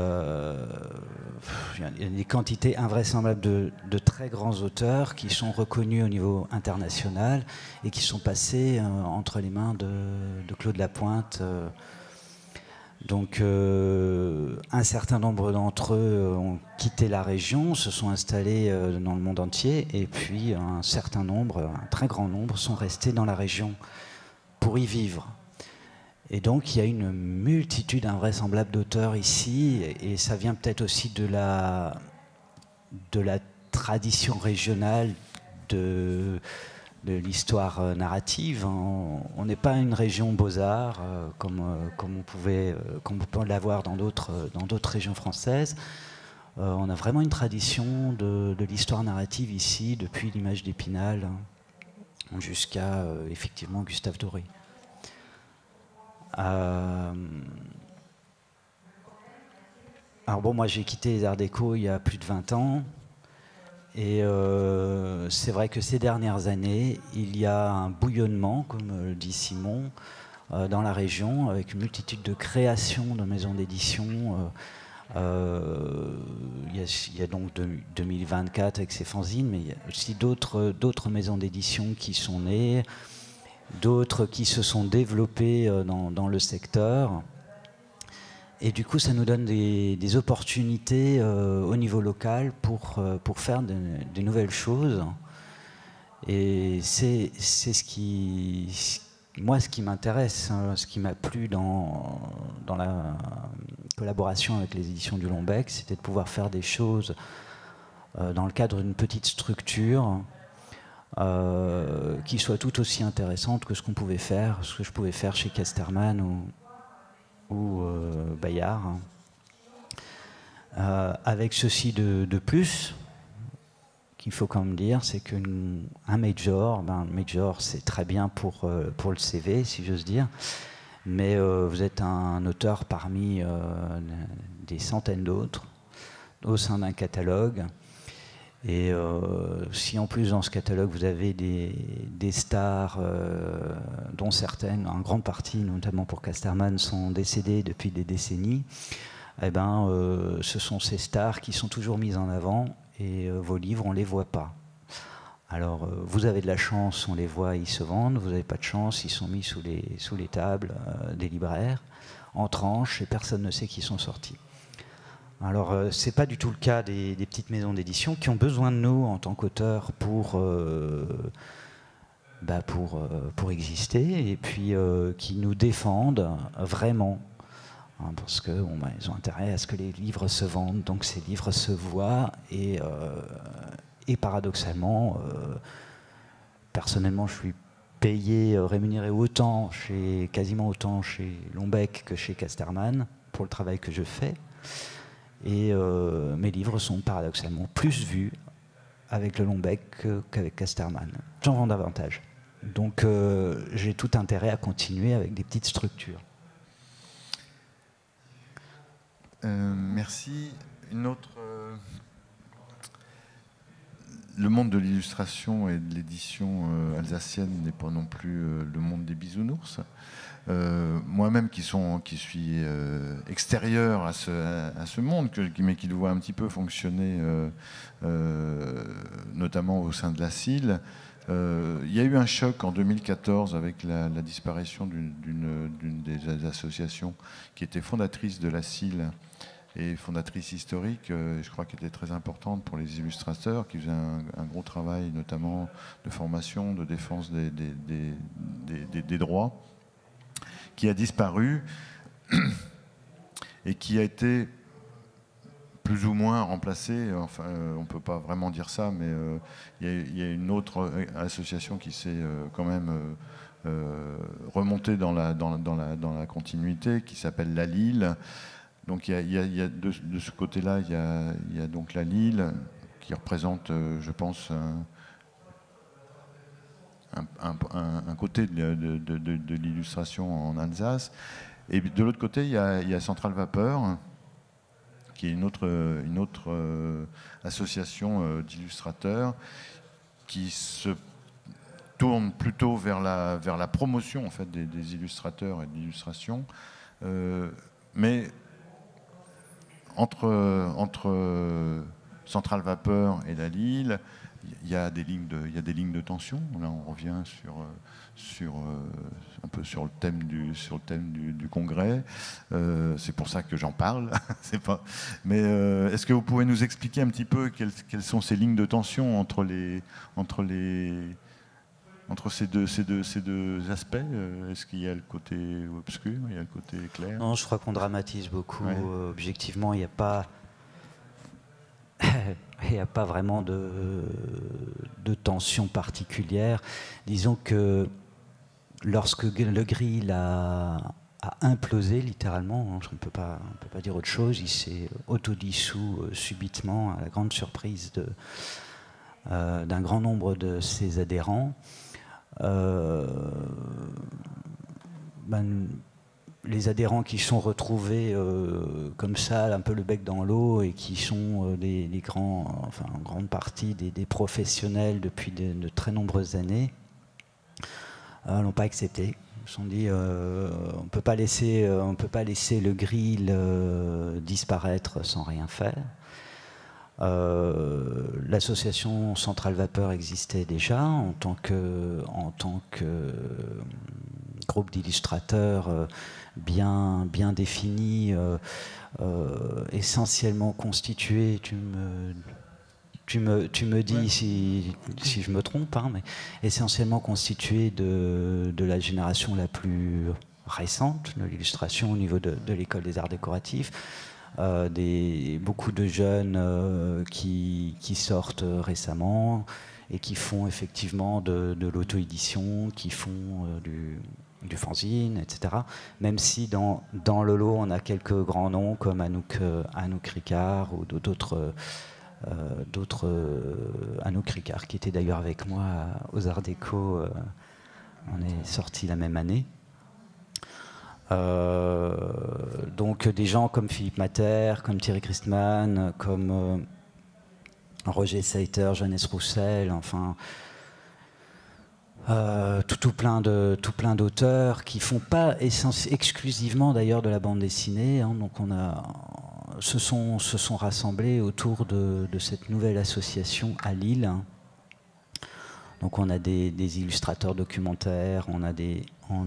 y a des quantités invraisemblables de très grands auteurs qui sont reconnus au niveau international et qui sont passés entre les mains de Claude Lapointe. Donc un certain nombre d'entre eux ont quitté la région, se sont installés dans le monde entier, et puis un très grand nombre sont restés dans la région pour y vivre. Et donc il y a une multitude invraisemblable d'auteurs ici, et ça vient peut-être aussi de la tradition régionale de l'histoire narrative. On n'est pas une région beaux-arts comme on peut l'avoir dans d'autres régions françaises. On a vraiment une tradition de l'histoire narrative ici, depuis l'image d'Épinal jusqu'à effectivement Gustave Doré. Alors bon, moi j'ai quitté les Arts Déco il y a plus de 20 ans, et c'est vrai que ces dernières années, il y a un bouillonnement, comme le dit Simon, dans la région, avec une multitude de créations de maisons d'édition. Il y a donc 2024 avec ses fanzines, mais il y a aussi d'autres maisons d'édition qui sont nées, d'autres qui se sont développées dans le secteur. Et du coup, ça nous donne des opportunités au niveau local pour faire des nouvelles choses. Et c'est ce qui m'intéresse, ce qui m'a plu dans la collaboration avec les éditions du Lombec, c'était de pouvoir faire des choses dans le cadre d'une petite structure qui soit tout aussi intéressante que ce que je pouvais faire chez Casterman ou Bayard, avec ceci de plus qu'il faut quand même dire, c'est qu'un major, c'est très bien pour le CV, si j'ose dire, mais vous êtes un auteur parmi des centaines d'autres au sein d'un catalogue. Et si en plus dans ce catalogue vous avez des stars dont certaines, en grande partie, notamment pour Casterman, sont décédées depuis des décennies, eh ben, ce sont ces stars qui sont toujours mises en avant, et vos livres, on ne les voit pas. Alors vous avez de la chance, on les voit, ils se vendent. Vous n'avez pas de chance, ils sont mis sous les tables des libraires, en tranches, et personne ne sait qu'ils sont sortis. Alors, ce n'est pas du tout le cas des petites maisons d'édition qui ont besoin de nous en tant qu'auteurs pour exister, et puis qui nous défendent vraiment. Hein, parce qu'ils ils ont intérêt à ce que les livres se vendent, donc ces livres se voient, et paradoxalement, personnellement, je suis payé, rémunéré quasiment autant chez Lombec que chez Casterman pour le travail que je fais. Et mes livres sont paradoxalement plus vus avec le Lombec qu'avec Casterman. J'en vends davantage. Donc j'ai tout intérêt à continuer avec des petites structures. Merci. Une autre... Le monde de l'illustration et de l'édition alsacienne n'est pas non plus le monde des bisounours. Moi-même qui suis extérieur à ce monde, mais qui le vois un petit peu fonctionner, notamment au sein de la CIL, il y a eu un choc en 2014 avec la disparition d'une des associations qui était fondatrice de la CIL et fondatrice historique, je crois qu'elle était très importante pour les illustrateurs, qui faisaient un gros travail, notamment de formation, de défense des droits, qui a disparu. et qui a été plus ou moins remplacé, enfin on ne peut pas vraiment dire ça, mais il y a une autre association qui s'est quand même remontée dans la continuité, qui s'appelle la Lille. Donc il y a de ce côté-là, il y a donc la Lille, qui représente, je pense, un côté de l'illustration en Alsace. Et de l'autre côté, il y a Centrale Vapeur, qui est une autre association d'illustrateurs qui se tourne plutôt vers la promotion en fait, des illustrateurs et de l'illustration. Mais entre Centrale Vapeur et la Lille, il y a des lignes de tension. Là, on revient un peu sur le thème du congrès. C'est pour ça que j'en parle. Mais est-ce que vous pouvez nous expliquer un petit peu quelles sont ces lignes de tension entre ces deux aspects? Est-ce qu'il y a le côté obscur, il y a le côté clair? Non, je crois qu'on dramatise beaucoup. Ouais. Objectivement, il n'y a pas... Il n'y a pas vraiment de tension particulière. Disons que lorsque le grill a implosé, littéralement, on ne peut pas dire autre chose, il s'est autodissous subitement, à la grande surprise d'un grand nombre de ses adhérents. Les adhérents qui sont retrouvés comme ça, un peu le bec dans l'eau, et qui sont les grands, enfin en grande partie des professionnels depuis de très nombreuses années, n'ont pas accepté. Ils se sont dit on peut pas laisser le grill disparaître sans rien faire. L'association Centrale Vapeur existait déjà en tant que groupe d'illustrateurs bien défini, essentiellement constitué. Tu me dis si je me trompe, hein, mais essentiellement constitué de la génération la plus récente de l'illustration au niveau de l'école des arts décoratifs. Beaucoup de jeunes qui sortent récemment et qui font effectivement de l'auto-édition, qui font du fanzine, etc. Même si dans le lot, on a quelques grands noms comme Anouk Ricard ou d'autres Anouk Ricard, qui était d'ailleurs avec moi aux Arts Déco. On est sortis la même année. Donc des gens comme Philippe Mater, comme Thierry Christman, comme Roger Seiter, Johannes Roussel, enfin tout plein d'auteurs qui font pas exclusivement d'ailleurs de la bande dessinée, hein. Donc se sont rassemblés autour de cette nouvelle association à Lille. Donc on a des illustrateurs documentaires, on a des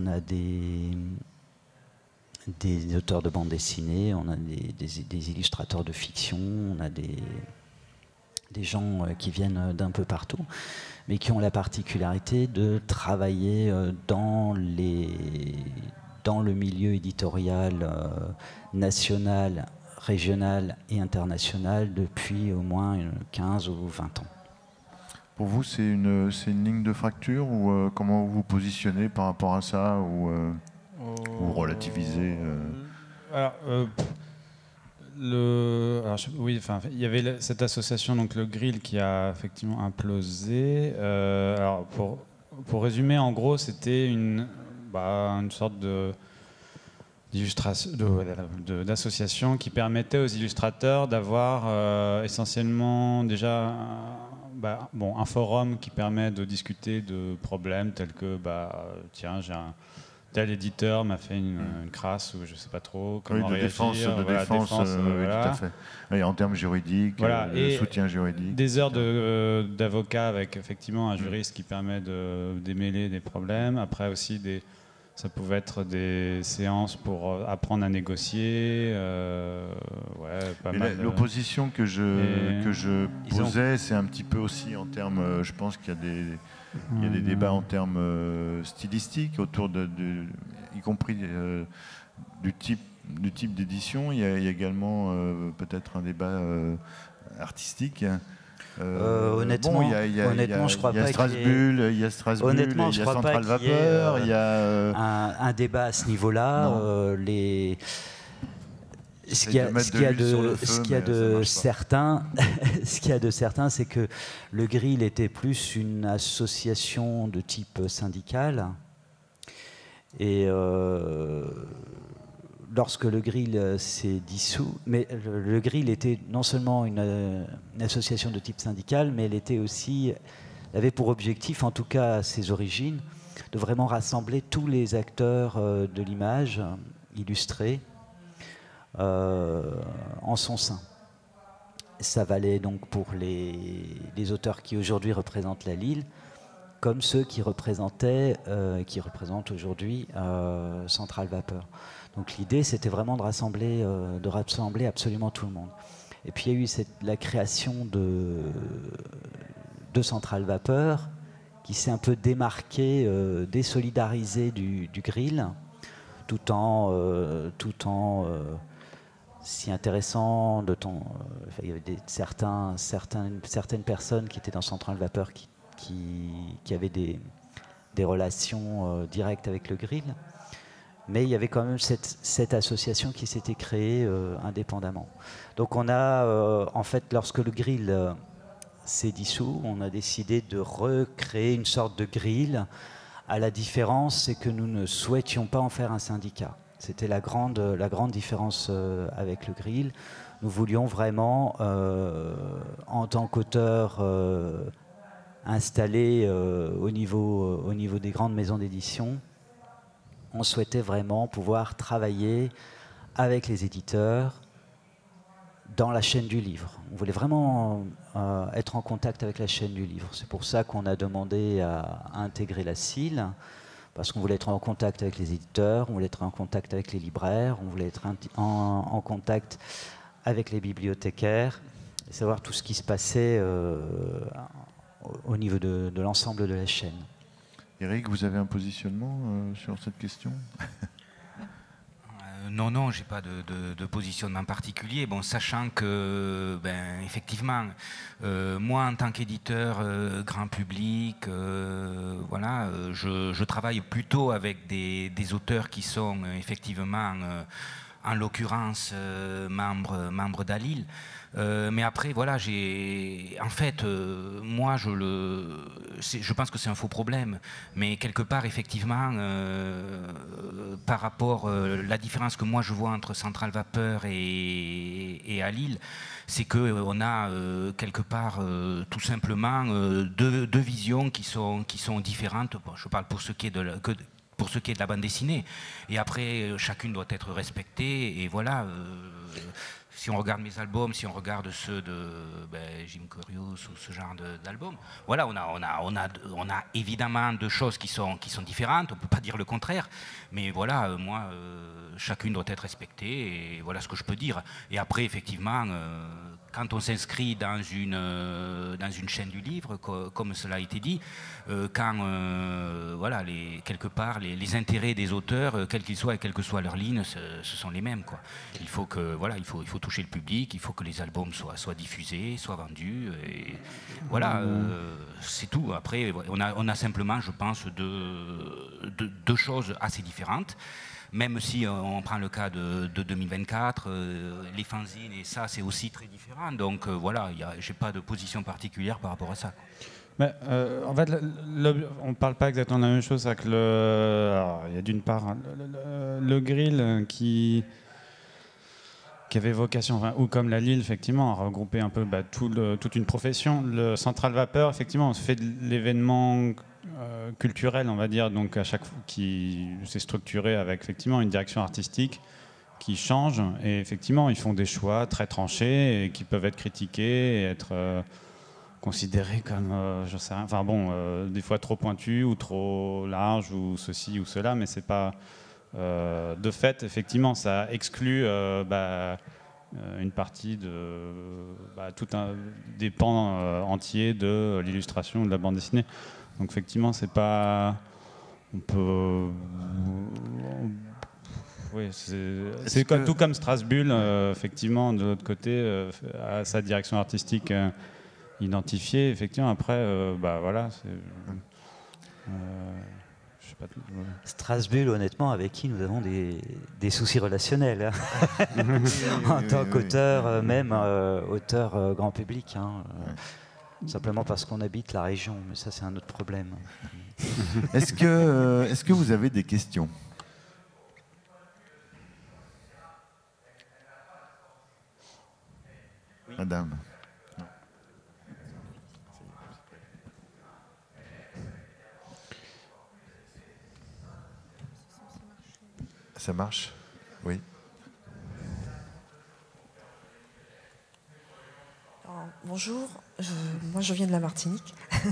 auteurs de bande dessinée, on a des illustrateurs de fiction, on a des gens qui viennent d'un peu partout, mais qui ont la particularité de travailler dans le milieu éditorial national, régional et international depuis au moins 15 ou 20 ans. Pour vous, c'est une ligne de fracture, ou comment vous vous positionnez par rapport à ça, ou relativiser oui, enfin, il y avait cette association, donc le Grill, qui a effectivement implosé. Alors pour résumer, en gros, c'était une sorte d'association qui permettait aux illustrateurs d'avoir essentiellement déjà un forum qui permet de discuter de problèmes tels que tiens, tel éditeur m'a fait une crasse, ou je ne sais pas trop comment réagir. Défense, oui, tout à fait. Et en termes juridiques, de soutien juridique. Des heures d'avocat avec effectivement un juriste qui permet de démêler des problèmes. Après aussi, ça pouvait être des séances pour apprendre à négocier. L'opposition que je posais, c'est un petit peu aussi en termes, je pense qu'il y a des débats en termes stylistiques autour y compris du type du type d'édition. Il y a également peut-être un débat artistique. Honnêtement, je crois pas Strasbourg, il y a Strasbourg, il y a Centrale Vapeur, il y a un débat à ce niveau-là. Ce qu'il y a de certain, c'est que le Grill était plus une association de type syndical. Et lorsque le Grill s'est dissous, mais le Grill était non seulement une association de type syndical, mais elle avait pour objectif, en tout cas à ses origines, de vraiment rassembler tous les acteurs de l'image illustrée en son sein. Ça valait donc pour les auteurs qui aujourd'hui représentent la Lille, comme ceux qui représentent aujourd'hui Centrale Vapeur. Donc l'idée, c'était vraiment de rassembler absolument tout le monde. Et puis il y a eu la création de Centrale Vapeur, qui s'est un peu démarquée, désolidarisée du Grill, tout en si intéressant il y avait certaines personnes qui étaient dans Centrale Vapeur qui avaient des relations directes avec le Grill. Mais il y avait quand même cette association qui s'était créée indépendamment. Donc on a, en fait, lorsque le Grill s'est dissous, on a décidé de recréer une sorte de Grill. À la différence, c'est que nous ne souhaitions pas en faire un syndicat. C'était la grande différence avec le Grill. Nous voulions vraiment, en tant qu'auteur installé au niveau des grandes maisons d'édition, on souhaitait vraiment pouvoir travailler avec les éditeurs dans la chaîne du livre. On voulait vraiment être en contact avec la chaîne du livre. C'est pour ça qu'on a demandé à intégrer la CIL, parce qu'on voulait être en contact avec les éditeurs, on voulait être en contact avec les libraires, on voulait être en contact avec les bibliothécaires, et savoir tout ce qui se passait au niveau de l'ensemble de la chaîne. Eric, vous avez un positionnement sur cette question ? Non, j'ai pas de positionnement particulier. Bon, sachant que, effectivement, moi, en tant qu'éditeur grand public, je travaille plutôt avec des auteurs qui sont effectivement, en l'occurrence, membres d'Alil. Mais après, voilà, moi, je pense que c'est un faux problème. Mais quelque part, effectivement, par rapport, la différence que moi je vois entre Centrale Vapeur et Alil, c'est qu'on a quelque part tout simplement deux visions qui sont différentes. Bon, je parle pour ce qui est de la bande dessinée. Et après, chacune doit être respectée. Et voilà. Si on regarde mes albums, si on regarde ceux de Jim Curious ou ce genre d'albums, voilà, on a évidemment deux choses qui sont différentes. On peut pas dire le contraire, mais voilà, moi, chacune doit être respectée et voilà ce que je peux dire. Et après, effectivement, quand on s'inscrit dans une chaîne du livre, comme cela a été dit, quand voilà, quelque part les intérêts des auteurs, quels qu'ils soient et quelle que soit leur ligne, ce sont les mêmes, quoi. Il faut toucher le public, il faut que les albums soient diffusés, soient vendus, et voilà, c'est tout. Après, on a simplement, je pense, deux choses assez différentes. Même si on prend le cas de 2024, les fanzines, et ça, c'est aussi très différent. Donc voilà, je n'ai pas de position particulière par rapport à ça. Mais, en fait, on ne parle pas exactement de la même chose. Il y a d'une part le Grill qui avait vocation, ou comme la Lille, effectivement, à regrouper un peu toute une profession. Le Centrale Vapeur, effectivement, on fait de l'événement culturel, on va dire, donc à chaque fois qui s'est structuré avec effectivement une direction artistique qui change, et effectivement ils font des choix très tranchés et qui peuvent être critiqués et être considérés comme je sais rien, enfin bon, des fois trop pointus ou trop larges ou ceci ou cela, mais c'est pas de fait, effectivement, ça exclut une partie de des pans entiers de l'illustration ou de la bande dessinée. Donc effectivement, c'est pas... oui, c'est tout comme Strasbourg, effectivement, de l'autre côté, a sa direction artistique identifiée. Effectivement, après, voilà, je sais pas. Strasbourg, honnêtement, avec qui nous avons des soucis relationnels, hein. En tant qu'auteur, même auteur grand public, hein, simplement parce qu'on habite la région, mais ça c'est un autre problème. Est-ce que vous avez des questions? Madame. Ça marche? Oui. Bonjour, moi je viens de la Martinique.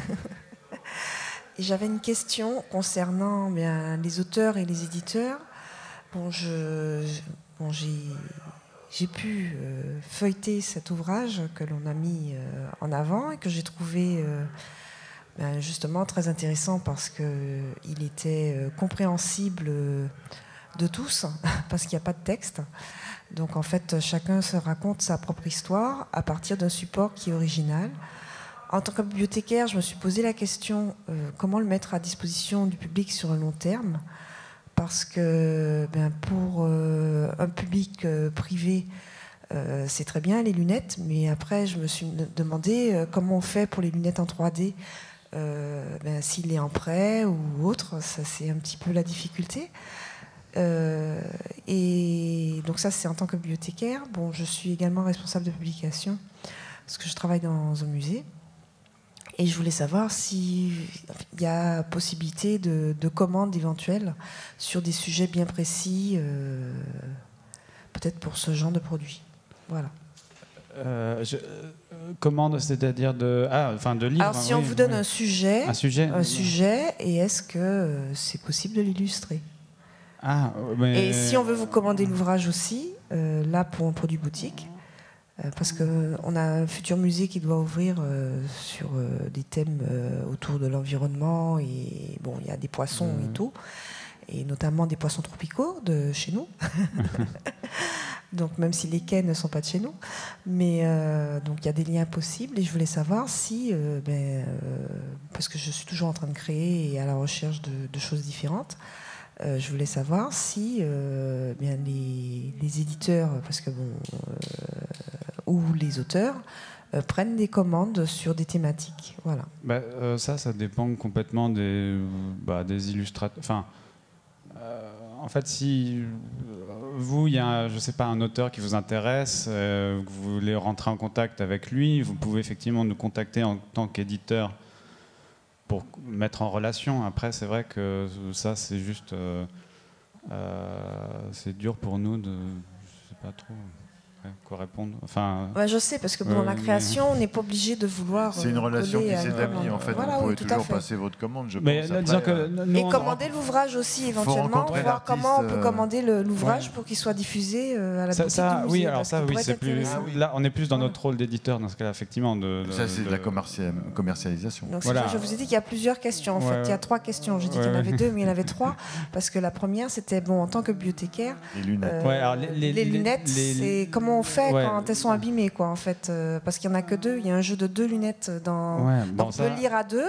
Et j'avais une question concernant les auteurs et les éditeurs. J'ai pu feuilleter cet ouvrage que l'on a mis en avant et que j'ai trouvé justement très intéressant parce qu'il était compréhensible de tous, parce qu'il n'y a pas de texte. Donc en fait, chacun se raconte sa propre histoire à partir d'un support qui est original. En tant que bibliothécaire, je me suis posé la question comment le mettre à disposition du public sur un long terme, parce que pour un public privé, c'est très bien les lunettes, mais après je me suis demandé comment on fait pour les lunettes en 3D, s'il est en prêt ou autre, ça c'est un petit peu la difficulté. Et donc ça c'est en tant que bibliothécaire. Bon, je suis également responsable de publication parce que je travaille dans un musée et je voulais savoir s'il y a possibilité de commandes éventuelles sur des sujets bien précis, peut-être pour ce genre de produit. Voilà. Commande, c'est-à-dire de livres. Alors si on vous donne un sujet, et est-ce que c'est possible de l'illustrer? Et si on veut vous commander l'ouvrage aussi, là pour un produit boutique, parce qu'on a un futur musée qui doit ouvrir sur des thèmes autour de l'environnement, et bon, il y a des poissons et tout, et notamment des poissons tropicaux de chez nous. Donc même si les quais ne sont pas de chez nous, mais donc il y a des liens possibles, et je voulais savoir si, parce que je suis toujours en train de créer et à la recherche de choses différentes. Je voulais savoir si les éditeurs, parce que ou les auteurs prennent des commandes sur des thématiques. Voilà. Ça dépend complètement des illustrateurs. Enfin, en fait, si vous, il y a, je sais pas, un auteur qui vous intéresse, que vous voulez rentrer en contact avec lui, vous pouvez effectivement nous contacter en tant qu'éditeur pour mettre en relation. Après, c'est vrai que ça, c'est juste... c'est dur pour nous de... Je sais pas trop quoi répondre. Enfin, je sais, parce que dans la création, on n'est pas obligé de vouloir... C'est une relation qui s'établit, en fait. Voilà, vous pouvez toujours passer votre commande, je pense. Après, et commander l'ouvrage aussi, éventuellement, voir comment on peut commander l'ouvrage pour qu'il soit diffusé à la boutique du musée. Oui, alors ça, oui, c'est plus... Là, on est plus dans notre rôle d'éditeur, dans ce cas-là, effectivement. Ça, c'est de la commercialisation. Donc, je vous ai dit qu'il y a plusieurs questions. En fait, il y a 3 questions. J'ai dit qu'il y en avait 2, mais il y en avait 3. Parce que la première, c'était, en tant que bibliothécaire... Les lunettes. Les lunettes, c'est comment on fait quand elles sont abîmées, quoi, en fait, parce qu'il n'y en a que 2. Il y a un jeu de 2 lunettes donc on peut lire à 2.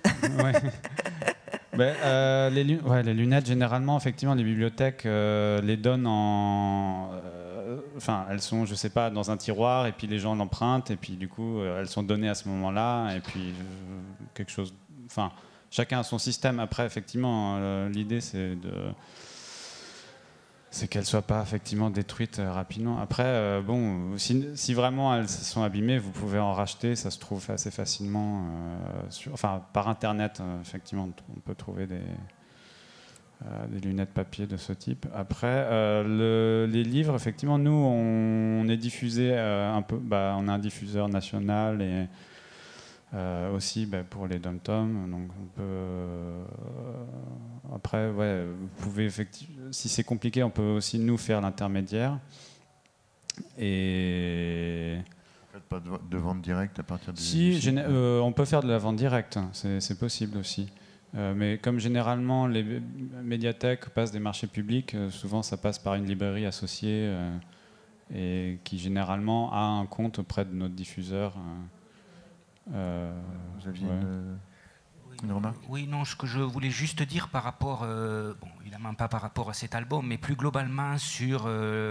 Les lunettes, généralement, effectivement, les bibliothèques les donnent en... elles sont, je sais pas, dans un tiroir, et puis les gens l'empruntent, et puis du coup, elles sont données à ce moment-là, et puis quelque chose... Enfin, chacun a son système. Après, effectivement, l'idée, c'est qu'elles ne soient pas effectivement détruites rapidement. Après, si vraiment elles sont abîmées, vous pouvez en racheter, ça se trouve assez facilement. Par Internet, effectivement, on peut trouver des lunettes papier de ce type. Après, les livres, effectivement, nous, on est diffusé un peu. On a un diffuseur national et aussi pour les dom-toms. Donc on peut après, vous pouvez effectivement, si c'est compliqué, on peut aussi nous faire l'intermédiaire. Et vous ne faites pas de vente directe à partir de... on peut faire de la vente directe, c'est possible aussi. Mais comme généralement les médiathèques passent des marchés publics, souvent ça passe par une librairie associée et qui généralement a un compte auprès de notre diffuseur. Vous aviez une remarque ? Oui, non, ce que je voulais juste dire par rapport, bon, évidemment pas par rapport à cet album, mais plus globalement sur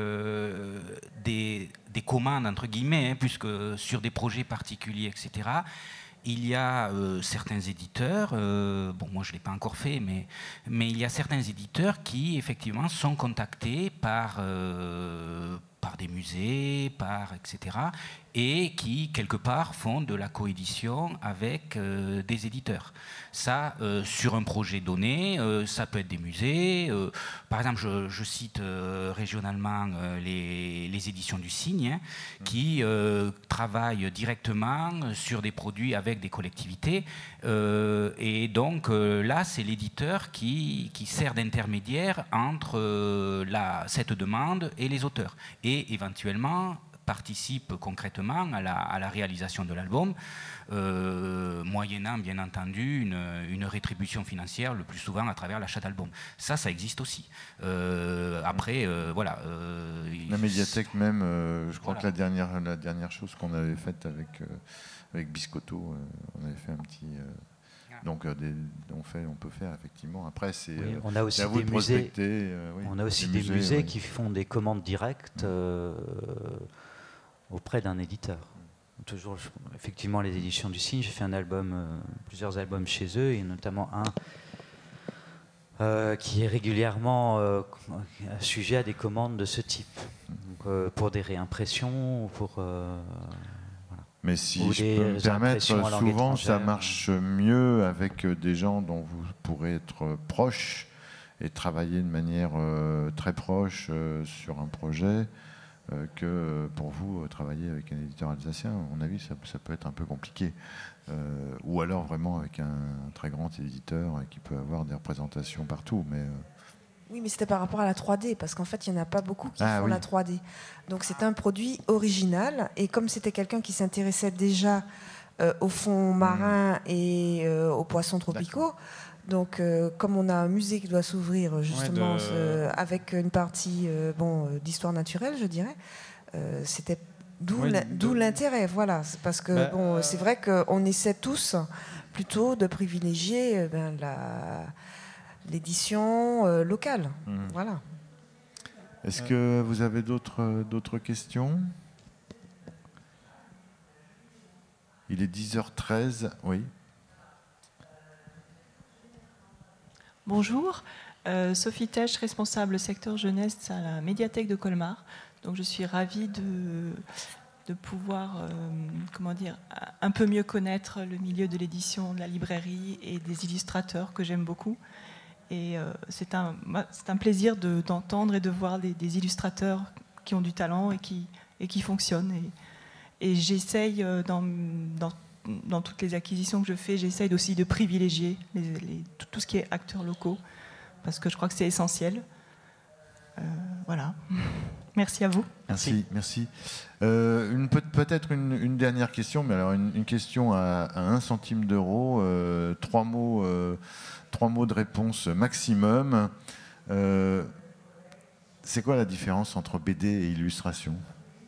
des commandes, entre guillemets, hein, puisque sur des projets particuliers, etc., il y a certains éditeurs, bon moi je ne l'ai pas encore fait, mais il y a certains éditeurs qui effectivement sont contactés par des musées, etc., et qui, quelque part, font de la coédition avec des éditeurs. Ça, sur un projet donné, ça peut être des musées. Par exemple, je cite régionalement les éditions du Cygne, hein, qui travaillent directement sur des produits avec des collectivités. Et donc, là, c'est l'éditeur qui sert d'intermédiaire entre cette demande et les auteurs. Et éventuellement participe concrètement à la réalisation de l'album, moyennant bien entendu une rétribution financière le plus souvent à travers l'achat d'albums. Ça existe aussi. Après, voilà. La médiathèque même, je crois voilà. que la dernière chose qu'on avait faite avec Biscotto, on avait fait un petit... Donc on peut faire effectivement. Après c'est oui, on a aussi à vous des de musées. oui, On a aussi des musées qui font des commandes directes auprès d'un éditeur. Toujours, effectivement, les éditions du Cygne. J'ai fait plusieurs albums chez eux, et notamment un qui est régulièrement sujet à des commandes de ce type, donc, pour des réimpressions, pour mais si je peux me permettre, souvent ça marche mieux avec des gens dont vous pourrez être proche et travailler de manière très proche sur un projet que pour vous travailler avec un éditeur alsacien. À mon avis, ça peut être un peu compliqué. Ou alors vraiment avec un très grand éditeur qui peut avoir des représentations partout. Oui, mais c'était par rapport à la 3D, parce qu'en fait, il n'y en a pas beaucoup qui font la 3D. Donc c'est un produit original, et comme c'était quelqu'un qui s'intéressait déjà aux fonds marins et aux poissons tropicaux, donc comme on a un musée qui doit s'ouvrir justement avec une partie d'histoire naturelle, je dirais, c'était d'où l'intérêt, voilà. Parce que c'est vrai qu'on essaie tous plutôt de privilégier l'édition locale. Voilà. Est-ce que vous avez d'autres questions ? Il est 10h13, oui. Bonjour, Sophie Tesch, responsable secteur jeunesse à la médiathèque de Colmar. Donc je suis ravie de pouvoir un peu mieux connaître le milieu de l'édition, de la librairie et des illustrateurs que j'aime beaucoup. Et c'est un plaisir d'entendre et de voir des illustrateurs qui ont du talent et qui fonctionnent. Et j'essaye, dans toutes les acquisitions que je fais, j'essaye aussi de privilégier tout ce qui est acteurs locaux, parce que je crois que c'est essentiel. Voilà. Merci à vous. Merci. Peut-être une dernière question, mais alors une question à 1 centime d'euro, 3 mots de réponse maximum. C'est quoi la différence entre BD et illustration ?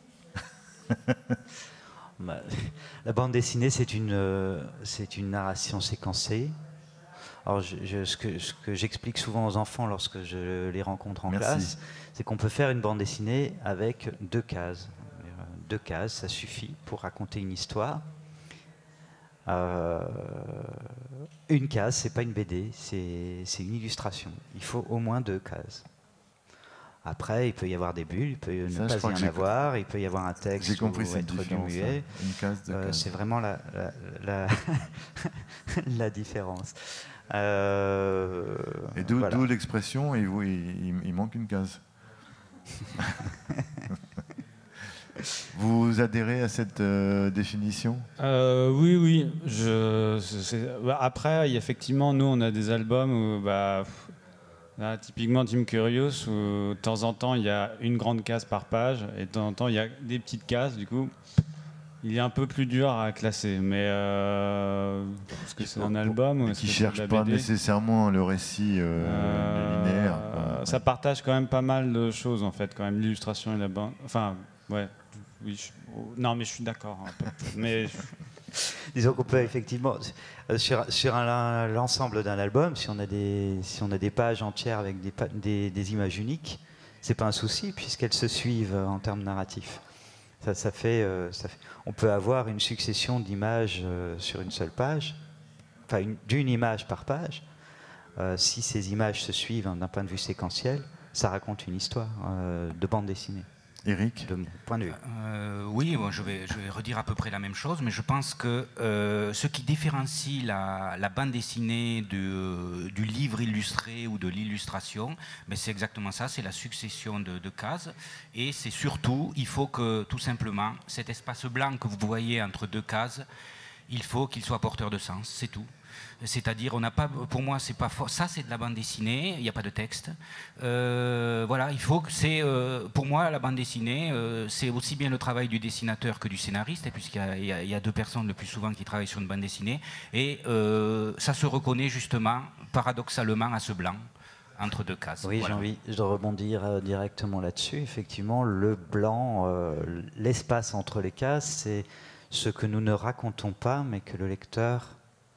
La bande dessinée, c'est une narration séquencée. Alors, ce que j'explique souvent aux enfants lorsque je les rencontre en classe, c'est qu'on peut faire une bande dessinée avec 2 cases. 2 cases, ça suffit pour raconter une histoire. Une case, c'est pas une BD, c'est une illustration. Il faut au moins 2 cases. Après, il peut y avoir des bulles, il peut ne pas y en avoir, il peut y avoir un texte ou être du muet. C'est vraiment la différence. Et d'où l'expression, il manque une case. Vous adhérez à cette définition ? Oui. Après, effectivement, nous, on a des albums où... Là, typiquement Jim Curious, où de temps en temps il y a une grande case par page et de temps en temps il y a des petites cases, du coup Il est un peu plus dur à classer, mais est-ce que c'est un album ou est-ce qui que cherche c'est de pas la BD? nécessairement le récit linéaire. Quoi. Ça partage quand même pas mal de choses en fait, quand même l'illustration et la bande. Enfin, ouais, oui. Non, mais je suis d'accord. Un peu. Mais disons qu'on peut effectivement sur l'ensemble d'un album, si on a des pages entières avec des images uniques, c'est pas un souci puisqu'elles se suivent en termes narratifs. Ça fait, on peut avoir une succession d'images sur une seule page, enfin d'une image par page. Si ces images se suivent d'un point de vue séquentiel, ça raconte une histoire de bande dessinée. Eric, de mon point de vue. Oui, bon, je vais redire à peu près la même chose, mais je pense que ce qui différencie la bande dessinée du livre illustré ou de l'illustration, c'est exactement ça, c'est la succession de cases. Et c'est surtout, il faut que tout simplement, cet espace blanc que vous voyez entre deux cases, il faut qu'il soit porteur de sens, c'est tout. C'est-à-dire, on n'a pas, pour moi, c'est pas ça, c'est de la bande dessinée. Il n'y a pas de texte. Voilà, il faut que c'est, pour moi, la bande dessinée, c'est aussi bien le travail du dessinateur que du scénariste, puisqu'il y a deux personnes le plus souvent qui travaillent sur une bande dessinée, et ça se reconnaît justement, paradoxalement, à ce blanc entre deux cases. Oui, voilà. J'ai envie de rebondir directement là-dessus. Effectivement, le blanc, l'espace entre les cases, c'est ce que nous ne racontons pas, mais que le lecteur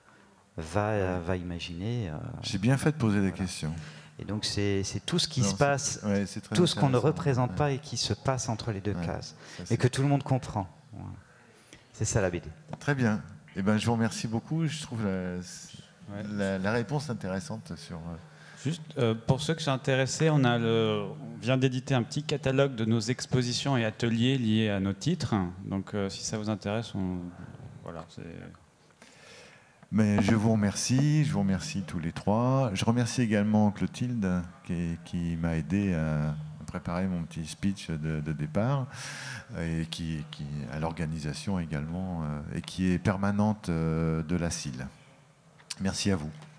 va imaginer. J'ai bien fait de poser des questions. Et donc c'est tout ce qui se passe, tout ce qu'on ne représente pas et qui se passe entre les deux cases, et que tout le monde comprend. C'est ça la BD. Très bien. Eh ben, je vous remercie beaucoup. Je trouve la réponse intéressante sur... Juste pour ceux qui sont intéressés, on vient d'éditer un petit catalogue de nos expositions et ateliers liés à nos titres. Donc si ça vous intéresse, voilà, c'est... Mais je vous remercie tous les trois. Je remercie également Clotilde qui m'a aidé à préparer mon petit speech de départ et qui à l'organisation également et qui est permanente de la CIL. Merci à vous.